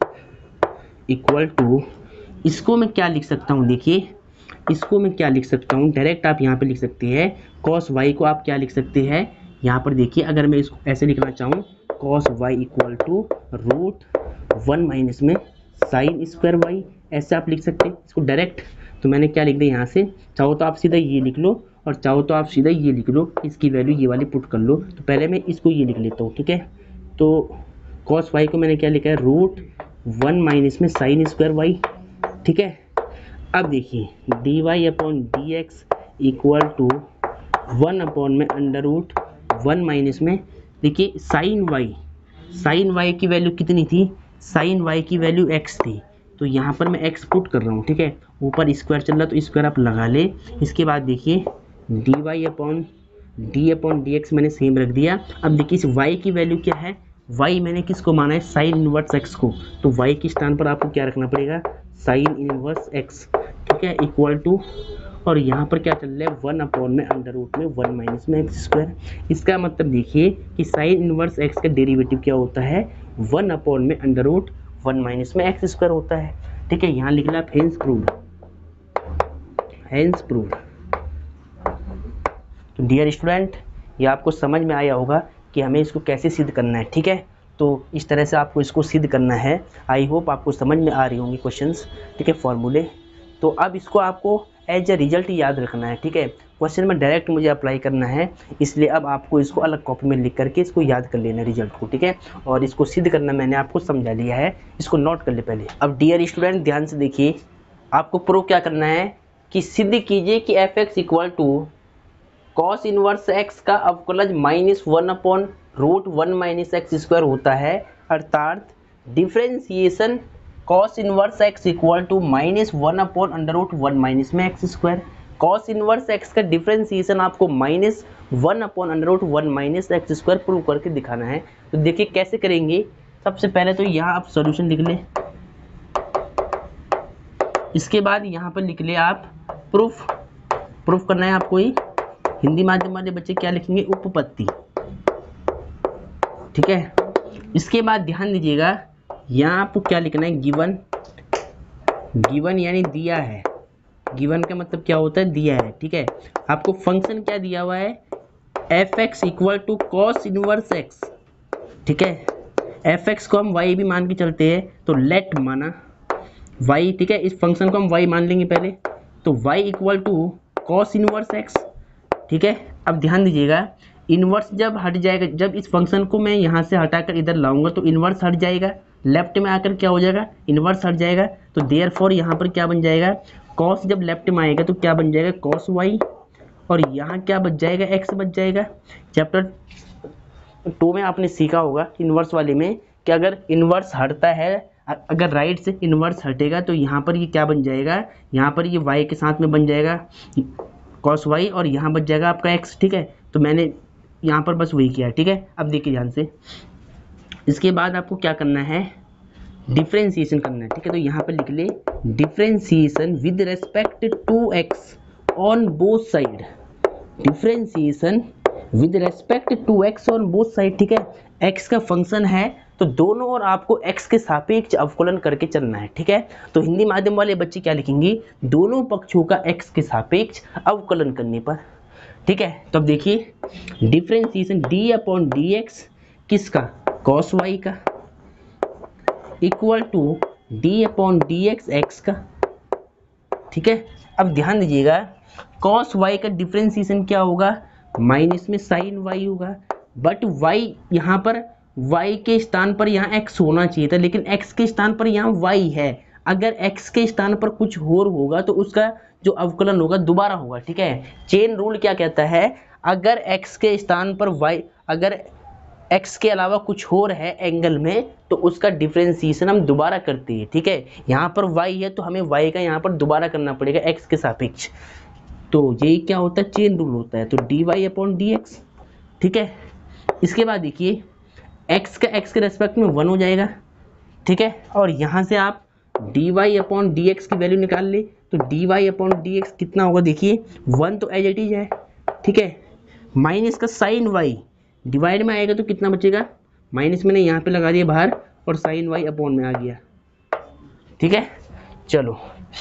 S1: equal to, इसको मैं क्या लिख सकता हूँ, देखिए इसको मैं क्या लिख सकता हूँ, डायरेक्ट आप यहाँ पे लिख सकते हैं, कॉस वाई को आप क्या लिख सकते हैं, यहाँ पर देखिए अगर मैं इसको ऐसे लिखना चाहूँ, cos y equal to root one minus में साइन स्क्वायर वाई, ऐसे आप लिख सकते हैं इसको डायरेक्ट। तो मैंने क्या लिख दिया यहाँ से, चाहो तो आप सीधा ये लिख लो और चाहो तो आप सीधा ये लिख लो, इसकी वैल्यू ये वाली पुट कर लो। तो पहले मैं इसको ये लिख लेता हूँ, ठीक है। तो कॉस वाई को मैंने क्या लिखा है, रूट वन माइनस में साइन स्क्वायर वाई, ठीक है। अब देखिए d y upon D x equal to one upon में अंडर रूट वन माइनस में, देखिए साइन वाई, साइन वाई की वैल्यू कितनी थी, साइन वाई की वैल्यू एक्स थी, तो यहाँ पर मैं एक्स पुट कर रहा हूँ, ठीक है। ऊपर स्क्वायर चल रहा तो स्क्वायर आप लगा ले। इसके बाद देखिए d y upon d upon D x मैंने सेम रख दिया। अब देखिए इस वाई की वैल्यू क्या है, वाई मैंने किसको माना है, साइन इनवर्स एक्स को, तो वाई के स्थान पर आपको क्या रखना पड़ेगा, साइन इनवर्स एक्स, ठीक है, इक्वल टू, और यहाँ पर क्या चल रहा है, वन अपॉन में अंडर रूट में वन माइनस में एक्स स्क्वायर। इसका मतलब देखिए कि साइन इनवर्स एक्स का डेरिवेटिव क्या होता है, वन अपॉन में अंडर रूट वन माइनस में एक्स स्क्वायर होता है, ठीक है। यहाँ लिख ला हेंस प्रूव्ड, हेंस प्रूव्ड। तो डियर स्टूडेंट, ये आपको समझ में आया होगा कि हमें इसको कैसे सिद्ध करना है, ठीक है। तो इस तरह से आपको इसको सिद्ध करना है। आई होप आपको समझ में आ रही होंगी क्वेश्चंस, ठीक है, फॉर्मूले। तो अब इसको आपको एज ए रिजल्ट याद रखना है, ठीक है। क्वेश्चन में डायरेक्ट मुझे अप्लाई करना है, इसलिए अब आपको इसको अलग कॉपी में लिख करके इसको याद कर लेना रिजल्ट को, ठीक है। और इसको सिद्ध करना मैंने आपको समझा लिया है, इसको नोट कर ले पहले। अब डियर स्टूडेंट ध्यान से देखिए, आपको प्रूव क्या करना है कि सिद्ध कीजिए कि F x equal to cos inverse x का अवकलज minus one upon root one minus x square होता है, अर्थात differentiation cos inverse x equal to minus one upon under root one minus में x square. Cos inverse x का differentiation आपको minus one upon under root one minus x square prove करके दिखाना है। तो देखिए कैसे करेंगे। सबसे पहले तो यहाँ आप सॉल्यूशन लिख लें, इसके बाद यहाँ पर लिख ले आप प्रूफ। प्रूफ करना है आपको ही। हिंदी माध्यम वाले बच्चे क्या लिखेंगे, उपपत्ति, ठीक है। इसके बाद ध्यान दीजिएगा, यहाँ आपको क्या लिखना है, गिवन। गिवन यानी दिया है। गिवन का मतलब क्या होता है, दिया है, ठीक है। आपको फंक्शन क्या दिया हुआ है, f x equal to cos inverse x, ठीक है। एफ एक्स को हम वाई भी मान के चलते हैं, तो लेट माना वाई, ठीक है। इस फंक्शन को हम वाई मान लेंगे पहले, तो y equal to cos inverse x, ठीक है। अब ध्यान दीजिएगा, इन्वर्स जब हट जाएगा, जब इस फंक्शन को मैं यहाँ से हटाकर इधर लाऊंगा तो इन्वर्स हट जाएगा, लेफ्ट में आकर क्या हो जाएगा, इन्वर्स हट जाएगा। तो देयरफॉर यहाँ पर क्या बन जाएगा, कॉस जब लेफ्ट में आएगा तो क्या बन जाएगा, कॉस वाई, और यहाँ क्या बच जाएगा, एक्स बच जाएगा। चैप्टर टू में आपने सीखा होगा इन्वर्स वाले में कि अगर इन्वर्स हटता है, अगर राइट से इन्वर्स हटेगा तो यहाँ पर ये क्या बन जाएगा, यहाँ पर ये वाई के साथ में बन जाएगा कॉस वाई, और यहाँ बच जाएगा आपका एक्स, ठीक है। तो मैंने यहाँ पर बस वही किया, ठीक है। अब देखिए ध्यान से, इसके बाद आपको क्या करना है, डिफ्रेंसिएशन करना है, ठीक है। तो यहाँ पर लिख ले differentiation with respect to x on both side. Differentiation with respect to x on both side, ठीक है। एक्स का फंक्शन है तो दोनों और आपको एक्स के सापेक्ष अवकलन करके चलना है, ठीक है। तो हिंदी माध्यम वाले बच्चे क्या लिखेंगे, दोनों पक्षों का एक्स के सापेक्ष अवकलन करने पर, ठीक है। तो अब देखिए differentiation d upon D x किसका, कॉस वाई का, equal to d upon D x x का, ठीक है। अब ध्यान दीजिएगा, कॉस वाई का डिफ्रेंसिएशन क्या होगा, माइनस में साइन वाई होगा, बट वाई यहाँ पर y के स्थान पर यहाँ x होना चाहिए था, लेकिन x के स्थान पर यहाँ y है। अगर x के स्थान पर कुछ और होगा तो उसका जो अवकलन होगा दोबारा होगा, ठीक है। चेन रूल क्या कहता है, अगर x के स्थान पर y, अगर x के अलावा कुछ और है एंगल में तो उसका डिफ्रेंसिएशन हम दोबारा करते हैं, ठीक है। यहाँ पर y है तो हमें y का यहाँ पर दोबारा करना पड़ेगा x के सापेक्ष। तो यही क्या होता है, चेन रूल होता है। तो d y upon D x, ठीक है। इसके बाद देखिए x का x के रेस्पेक्ट में वन हो जाएगा, ठीक है। और यहाँ से आप d y upon D x की वैल्यू निकाल ले, तो d y upon D x कितना होगा, देखिए वन तो एज इट इज है, ठीक है। माइनस का साइन वाई डिवाइड में आएगा तो कितना बचेगा, माइनस मैंने यहाँ पे लगा दिया बाहर और साइन वाई अपॉन में आ गया, ठीक है। चलो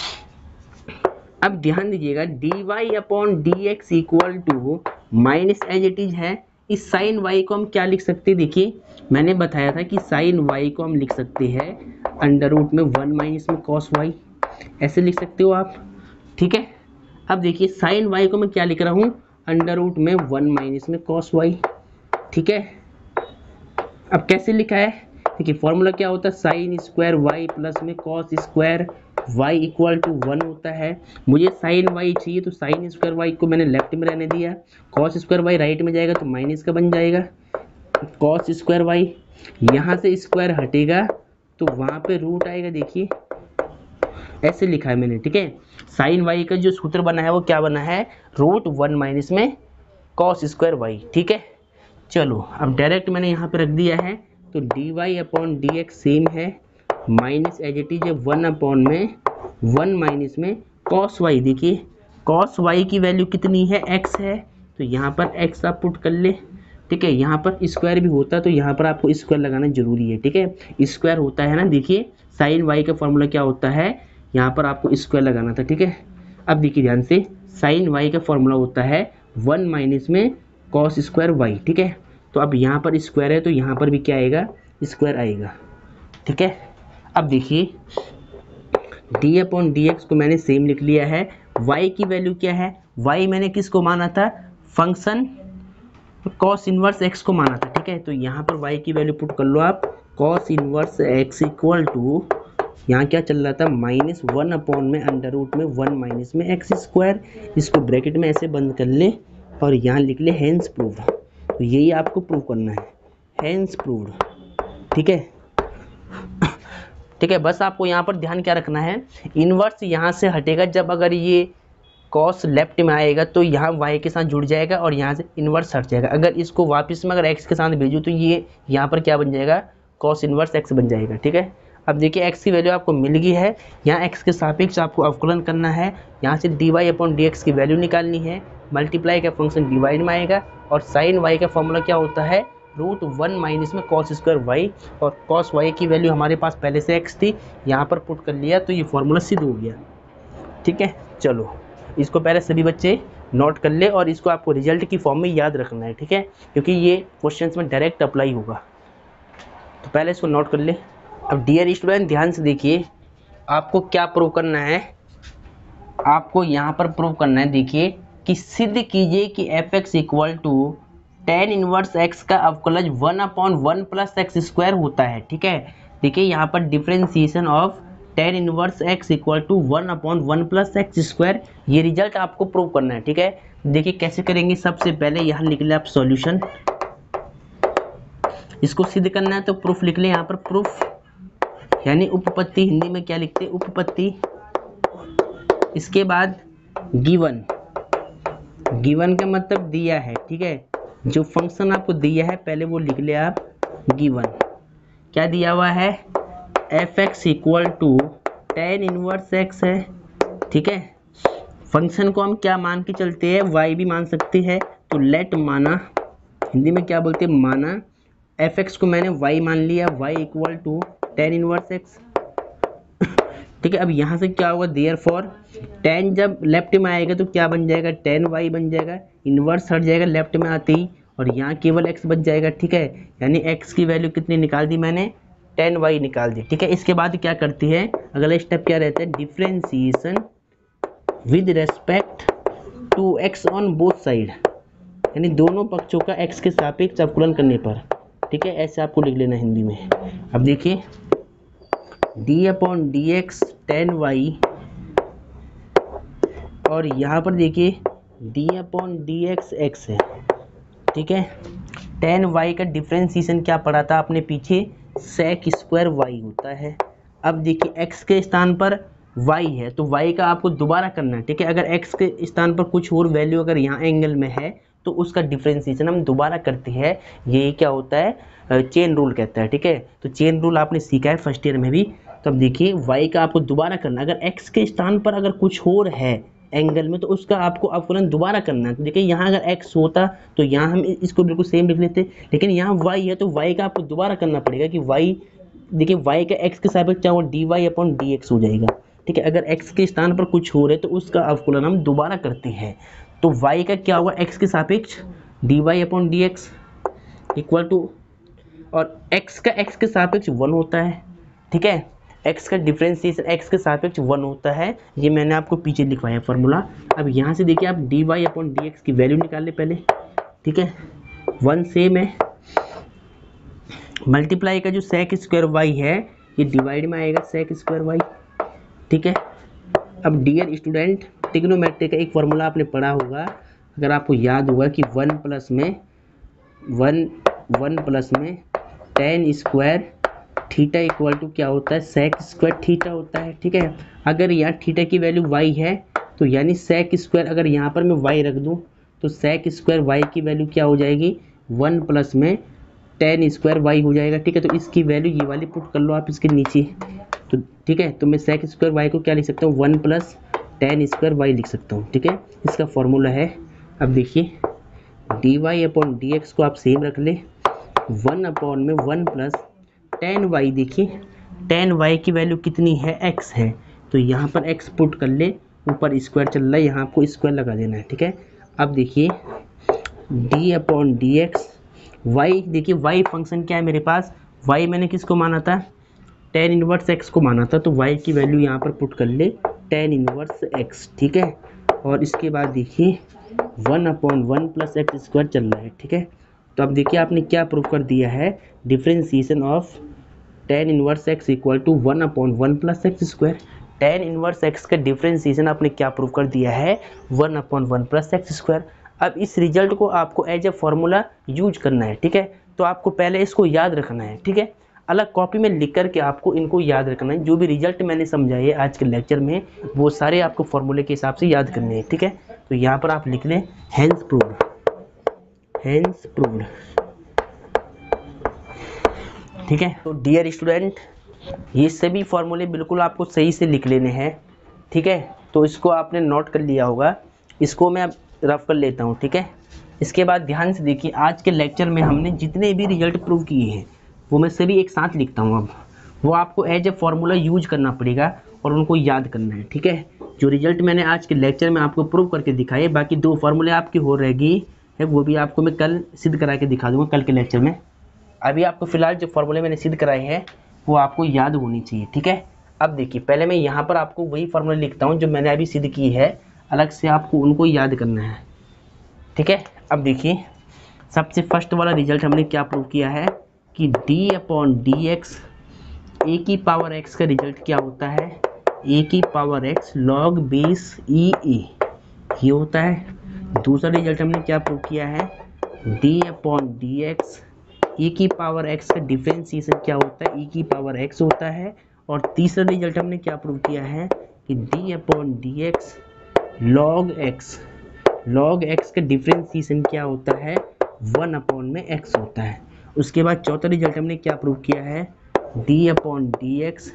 S1: अब ध्यान दीजिएगा, d y upon D x equal to minus as it is है। इस साइन वाई को हम क्या लिख सकते हैं, देखिए मैंने बताया था कि साइन वाई को हम लिख सकते हैं अंडर रूट में वन माइनस में कॉस वाई, ऐसे लिख सकते हो आप, ठीक है। अब देखिए साइन वाई को मैं क्या लिख रहा हूँ, अंडर रूट में वन माइनस में कॉस वाई, ठीक है। अब कैसे लिखा है, देखिए फॉर्मूला क्या होता है, साइन स्क्वायर वाई प्लस में cos square y equal to one होता है। मुझे साइन वाई चाहिए तो साइन स्क्वायर वाई को मैंने लेफ्ट में रहने दिया, कॉस स्क्वायर वाई राइट में जाएगा तो माइनस का बन जाएगा कॉस स्क्वायर वाई। यहाँ से स्क्वायर हटेगा तो वहाँ पे रूट आएगा, देखिए ऐसे लिखा है मैंने, ठीक है। साइन वाई का जो सूत्र बना है वो क्या बना है, रूट वन माइनस में कॉस स्क्वायर वाई, ठीक है। चलो अब डायरेक्ट मैंने यहाँ पे रख दिया है, तो d y upon D x same है, माइनस एज इट इज है वन अपॉन में वन माइनस में कॉस वाई। देखिए कॉस वाई की वैल्यू कितनी है, एक्स है, तो यहाँ पर एक्स आप पुट कर ले, ठीक है। यहाँ पर स्क्वायर भी होता है तो यहाँ पर आपको स्क्वायर लगाना जरूरी है, ठीक है। स्क्वायर होता है ना, देखिए साइन वाई का फॉर्मूला क्या होता है, यहाँ पर आपको स्क्वायर लगाना था, ठीक है। अब देखिए ध्यान से, साइन वाई का फॉर्मूला होता है वन माइनस में कॉस स्क्वायर वाई, ठीक है। तो अब यहाँ पर स्क्वायर है तो यहाँ पर भी क्या आएगा, स्क्वायर आएगा। ठीक है, अब देखिए डी अपॉन डी एक्स को मैंने सेम लिख लिया है। y की वैल्यू क्या है, y मैंने किसको माना था, फंक्शन cos इनवर्स x को माना था। ठीक है, तो यहाँ पर y की वैल्यू पुट कर लो आप, cos inverse x equal to यहाँ क्या चल रहा था, माइनस वन अपॉन में अंडर रूट में वन माइनस में एक्स स्क्वायर, इसको ब्रैकेट में ऐसे बंद कर ले और यहाँ लिख ले हैंस प्रूव्ड। तो यही आपको प्रूव करना है, हैंस प्रूव्ड। ठीक है ठीक है, बस आपको यहाँ पर ध्यान क्या रखना है, इनवर्स यहाँ से हटेगा जब अगर ये कॉस लेफ्ट में आएगा तो यहाँ y के साथ जुड़ जाएगा और यहाँ से इनवर्स हट जाएगा। अगर इसको वापस में अगर x के साथ भेजूँ तो ये यहाँ पर क्या बन जाएगा, कॉस इनवर्स x बन जाएगा। ठीक है, अब देखिए x की वैल्यू आपको मिल गई है, यहाँ x के सापेक्ष आपको अवकलन करना है, यहाँ से d y upon D x की वैल्यू निकालनी है, मल्टीप्लाई का फंक्शन डिवाइड में आएगा और साइन y का फॉर्मूला क्या होता है, रूट वन माइनस में कॉस स्क्वायर वाई, और कॉस वाई की वैल्यू हमारे पास पहले से x थी, यहाँ पर पुट कर लिया तो ये फॉर्मूला सिद्ध हो गया। ठीक है, चलो इसको पहले सभी बच्चे नोट कर ले और इसको आपको रिजल्ट की फॉर्म में याद रखना है। ठीक है, क्योंकि ये क्वेश्चंस में डायरेक्ट अप्लाई होगा, तो पहले इसको नोट कर ले। अब डियर स्टूडेंट ध्यान से देखिए, आपको क्या प्रूव करना है, आपको यहाँ पर प्रूव करना है, देखिए कि सिद्ध कीजिए कि F x equal to tan inverse x का अवकलज one upon one plus x square होता है। ठीक है, देखिए यहाँ पर differentiation of tan inverse x equal to one upon one plus x square, ये रिजल्ट आपको प्रूव करना है। ठीक है, देखिए कैसे करेंगे, सबसे पहले यहाँ लिख ले आप सॉल्यूशन, इसको सिद्ध करना है तो प्रूफ लिख ले यहाँ पर, प्रूफ यानी उपपत्ति, हिंदी में क्या लिखते हैं, उपपत्ति। इसके बाद गिवन, गिवन का मतलब दिया है। ठीक है, जो फंक्शन आपको दिया है पहले वो लिख ले आप, गिवन क्या दिया हुआ है, f x equal to tan inverse x है। ठीक है, फंक्शन को हम क्या मान के चलते हैं, वाई भी मान सकते हैं, तो लेट माना, हिंदी में क्या बोलते हैं, माना एफ एक्स को मैंने वाई मान लिया, y equal to tan inverse x. ठीक है, अब यहाँ से क्या होगा, देयर फॉर टेन जब लेफ्ट में आएगा तो क्या बन जाएगा, टेन वाई बन जाएगा, इन्वर्स हट जाएगा लेफ्ट में आते ही और यहाँ केवल एक्स बच जाएगा। ठीक है, यानी एक्स की वैल्यू कितनी निकाल दी मैंने, टेन वाई निकाल दी। ठीक है, इसके बाद क्या करती है, अगला स्टेप क्या रहता है, differentiation with respect to x on both side, यानी दोनों पक्षों का एक्स के सापेक्ष अवकलन करने पर। ठीक है, ऐसे आपको लिख लेना हिंदी में। अब देखिए d upon D x tan y, और यहाँ पर देखिए d upon D x x है। ठीक है, टेन वाई का डिफ्रेंसिएशन क्या पढ़ा था आपने पीछे, सेक स्क्वायर वाई होता है। अब देखिए x के स्थान पर y है तो y का आपको दोबारा करना है। ठीक है, अगर x के स्थान पर कुछ और वैल्यू अगर यहाँ एंगल में है तो उसका डिफ्रेंसिएशन हम दोबारा करते हैं, ये क्या होता है, चेन रूल कहता है। ठीक है, तो चेन रूल आपने सीखा है फर्स्ट ईयर में भी। तो अब देखिए y का आपको दोबारा करना, अगर x के स्थान पर अगर कुछ और है एंगल में तो उसका आपको अवकलन दोबारा करना है। तो देखिए यहाँ अगर x होता तो यहाँ हम इसको बिल्कुल सेम लिख लेते, लेकिन यहाँ y है तो y का आपको दोबारा करना पड़ेगा कि y, देखिए y का x के सापेक्ष क्या होगा, d y upon D x हो जाएगा। ठीक है, अगर x के स्थान पर कुछ हो रहे तो उसका अवकलन हम दोबारा करते हैं, तो y का क्या होगा, x के सापेक्ष d y upon D x equal to, और x का x के सापेक्ष वन होता है। ठीक है, x का डिफरेंशिएशन x के सापेक्ष वन होता है, ये मैंने आपको पीछे लिखवाया फार्मूला। अब यहाँ से देखिए आप d y upon D x की वैल्यू निकाल ले पहले। ठीक है, वन सेम है, मल्टीप्लाई का जो सेक स्क्वायर वाई है ये डिवाइड में आएगा, सेक स्क्वायर वाई। ठीक है, अब डियर स्टूडेंट ट्रिग्नोमेट्री का एक फार्मूला आपने पढ़ा होगा, अगर आपको याद होगा कि वन प्लस में वन वन प्लस में tan square theta equal to क्या होता है, सेक स्क्वायर थीटा होता है। ठीक है, अगर यहाँ थीटा की वैल्यू वाई है तो यानी सेक स्क्वायर, अगर यहाँ पर मैं वाई रख दूँ तो सेक स्क्वायर वाई की वैल्यू क्या हो जाएगी, वन प्लस में टेन स्क्वायर वाई हो जाएगा। ठीक है, तो इसकी वैल्यू ये वाली पुट कर लो आप इसके नीचे। तो ठीक है, तो मैं सेक स्क्वायर वाई को क्या लिख सकता हूँ, one plus tan square y लिख सकता हूँ। ठीक है, इसका फॉर्मूला है। अब देखिए d y upon D x को आप सेम रख ले, वन अपॉन में वन प्लस टेन वाई, देखिए टेन वाई की वैल्यू कितनी है, एक्स है, तो यहाँ पर एक्स पुट कर ले, ऊपर स्क्वायर चल रहा है, यहाँ आपको स्क्वायर लगा देना है। ठीक है, अब देखिए d upon D x y देखिए वाई फंक्शन क्या है मेरे पास, वाई मैंने किसको माना था, टेन इनवर्स एक्स को माना था, तो वाई की वैल्यू यहाँ पर पुट कर ले टेन इनवर्स एक्स, ठीक है। और इसके बाद देखिए one upon one plus x square चल रहा है, ठीक है। तो अब देखिए आपने क्या प्रूव कर दिया है, differentiation of tan inverse x equal to one upon one plus x square. Tan inverse x का डिफ्रेंसिएशन आपने क्या प्रूव कर दिया है, one upon one plus x square. अब इस रिजल्ट को आपको एज ए फॉर्मूला यूज करना है, ठीक है। तो आपको पहले इसको याद रखना है, ठीक है। अलग कॉपी में लिख करके आपको इनको याद रखना है। जो भी रिजल्ट मैंने समझाए आज के लेक्चर में वो सारे आपको फॉर्मूले के हिसाब से याद करने हैं, ठीक है। तो यहाँ पर आप लिख लें हेंस प्रूव्ड, हेंस प्रूव्ड, ठीक है। तो डियर स्टूडेंट ये सभी फॉर्मूले बिल्कुल आपको सही से लिख लेने हैं, ठीक है। तो इसको आपने नोट कर लिया होगा, इसको मैं अब रफ कर लेता हूँ, ठीक है। इसके बाद ध्यान से देखिए आज के लेक्चर में हमने जितने भी रिजल्ट प्रूव किए हैं वो मैं सभी एक साथ लिखता हूँ। अब वो आपको एज ए फॉर्मूला यूज करना पड़ेगा और उनको याद करना है, ठीक है। जो रिजल्ट मैंने आज के लेक्चर में आपको प्रूव करके दिखाए, बाकी दो फॉर्मूले आपकी हो रहेगी है वो भी आपको मैं कल सिद्ध करा के दिखा दूँगा कल के लेक्चर में। अभी आपको फिलहाल जो फॉर्मूले मैंने सिद्ध कराए हैं वो आपको याद होनी चाहिए, ठीक है। अब देखिए पहले मैं यहाँ पर आपको वही फॉर्मूला लिखता हूँ जो मैंने अभी सिद्ध की है, अलग से आपको उनको याद करना है, ठीक है। अब देखिए सबसे फर्स्ट वाला रिजल्ट हमने क्या प्रूव किया है कि d अपॉन डी एक्स ए की पावर x का रिजल्ट क्या होता है, a की power x log base E a ये होता है। दूसरा रिजल्ट हमने क्या प्रूव किया है, d upon D x e की पावर x का डिफरेंशिएशन क्या होता है, e की पावर x होता है। और तीसरा रिजल्ट हमने क्या प्रूव किया है कि d upon D x log x, log x का डिफरेंशिएशन क्या होता है, वन अपॉन में x होता है। उसके बाद चौथा रिजल्ट हमने क्या प्रूव किया है, d upon D x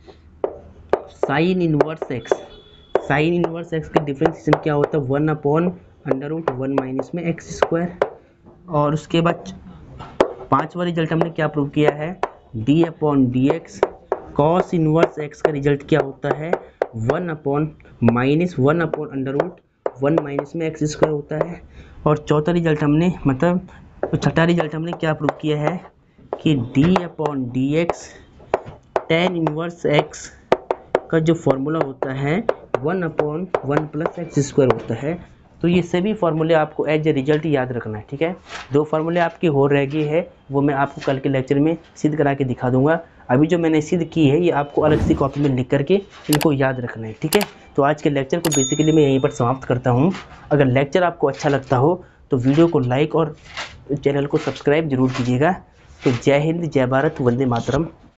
S1: sine inverse x, sine inverse x का डिफरेंशिएशन क्या होता है, one upon under root one minus में एक्स स्क्वायर। और उसके बाद पांचवा रिजल्ट हमने क्या प्रूव किया है, d upon D x cos inverse x का रिजल्ट क्या होता है, one upon minus one upon under root one minus में एक्स स्क्वायर होता है। और चौथा रिजल्ट हमने मतलब छठा रिजल्ट हमने क्या प्रूव किया है कि d upon D x tan inverse x का जो फॉर्मूला होता है one upon one plus x square होता है। तो ये सभी फार्मूले आपको एज ए रिजल्ट याद रखना है, ठीक है। दो फार्मूले आपकी हो रह गई है वो मैं आपको कल के लेक्चर में सिद्ध करा के दिखा दूंगा। अभी जो मैंने सिद्ध की है ये आपको अलग सी कॉपी में लिख करके इनको याद रखना है, ठीक है। तो आज के लेक्चर को बेसिकली मैं यहीं पर समाप्त करता हूँ। अगर लेक्चर आपको अच्छा लगता हो तो वीडियो को लाइक और चैनल को सब्सक्राइब जरूर कीजिएगा। तो जय हिंद, जय भारत, वंदे मातरम।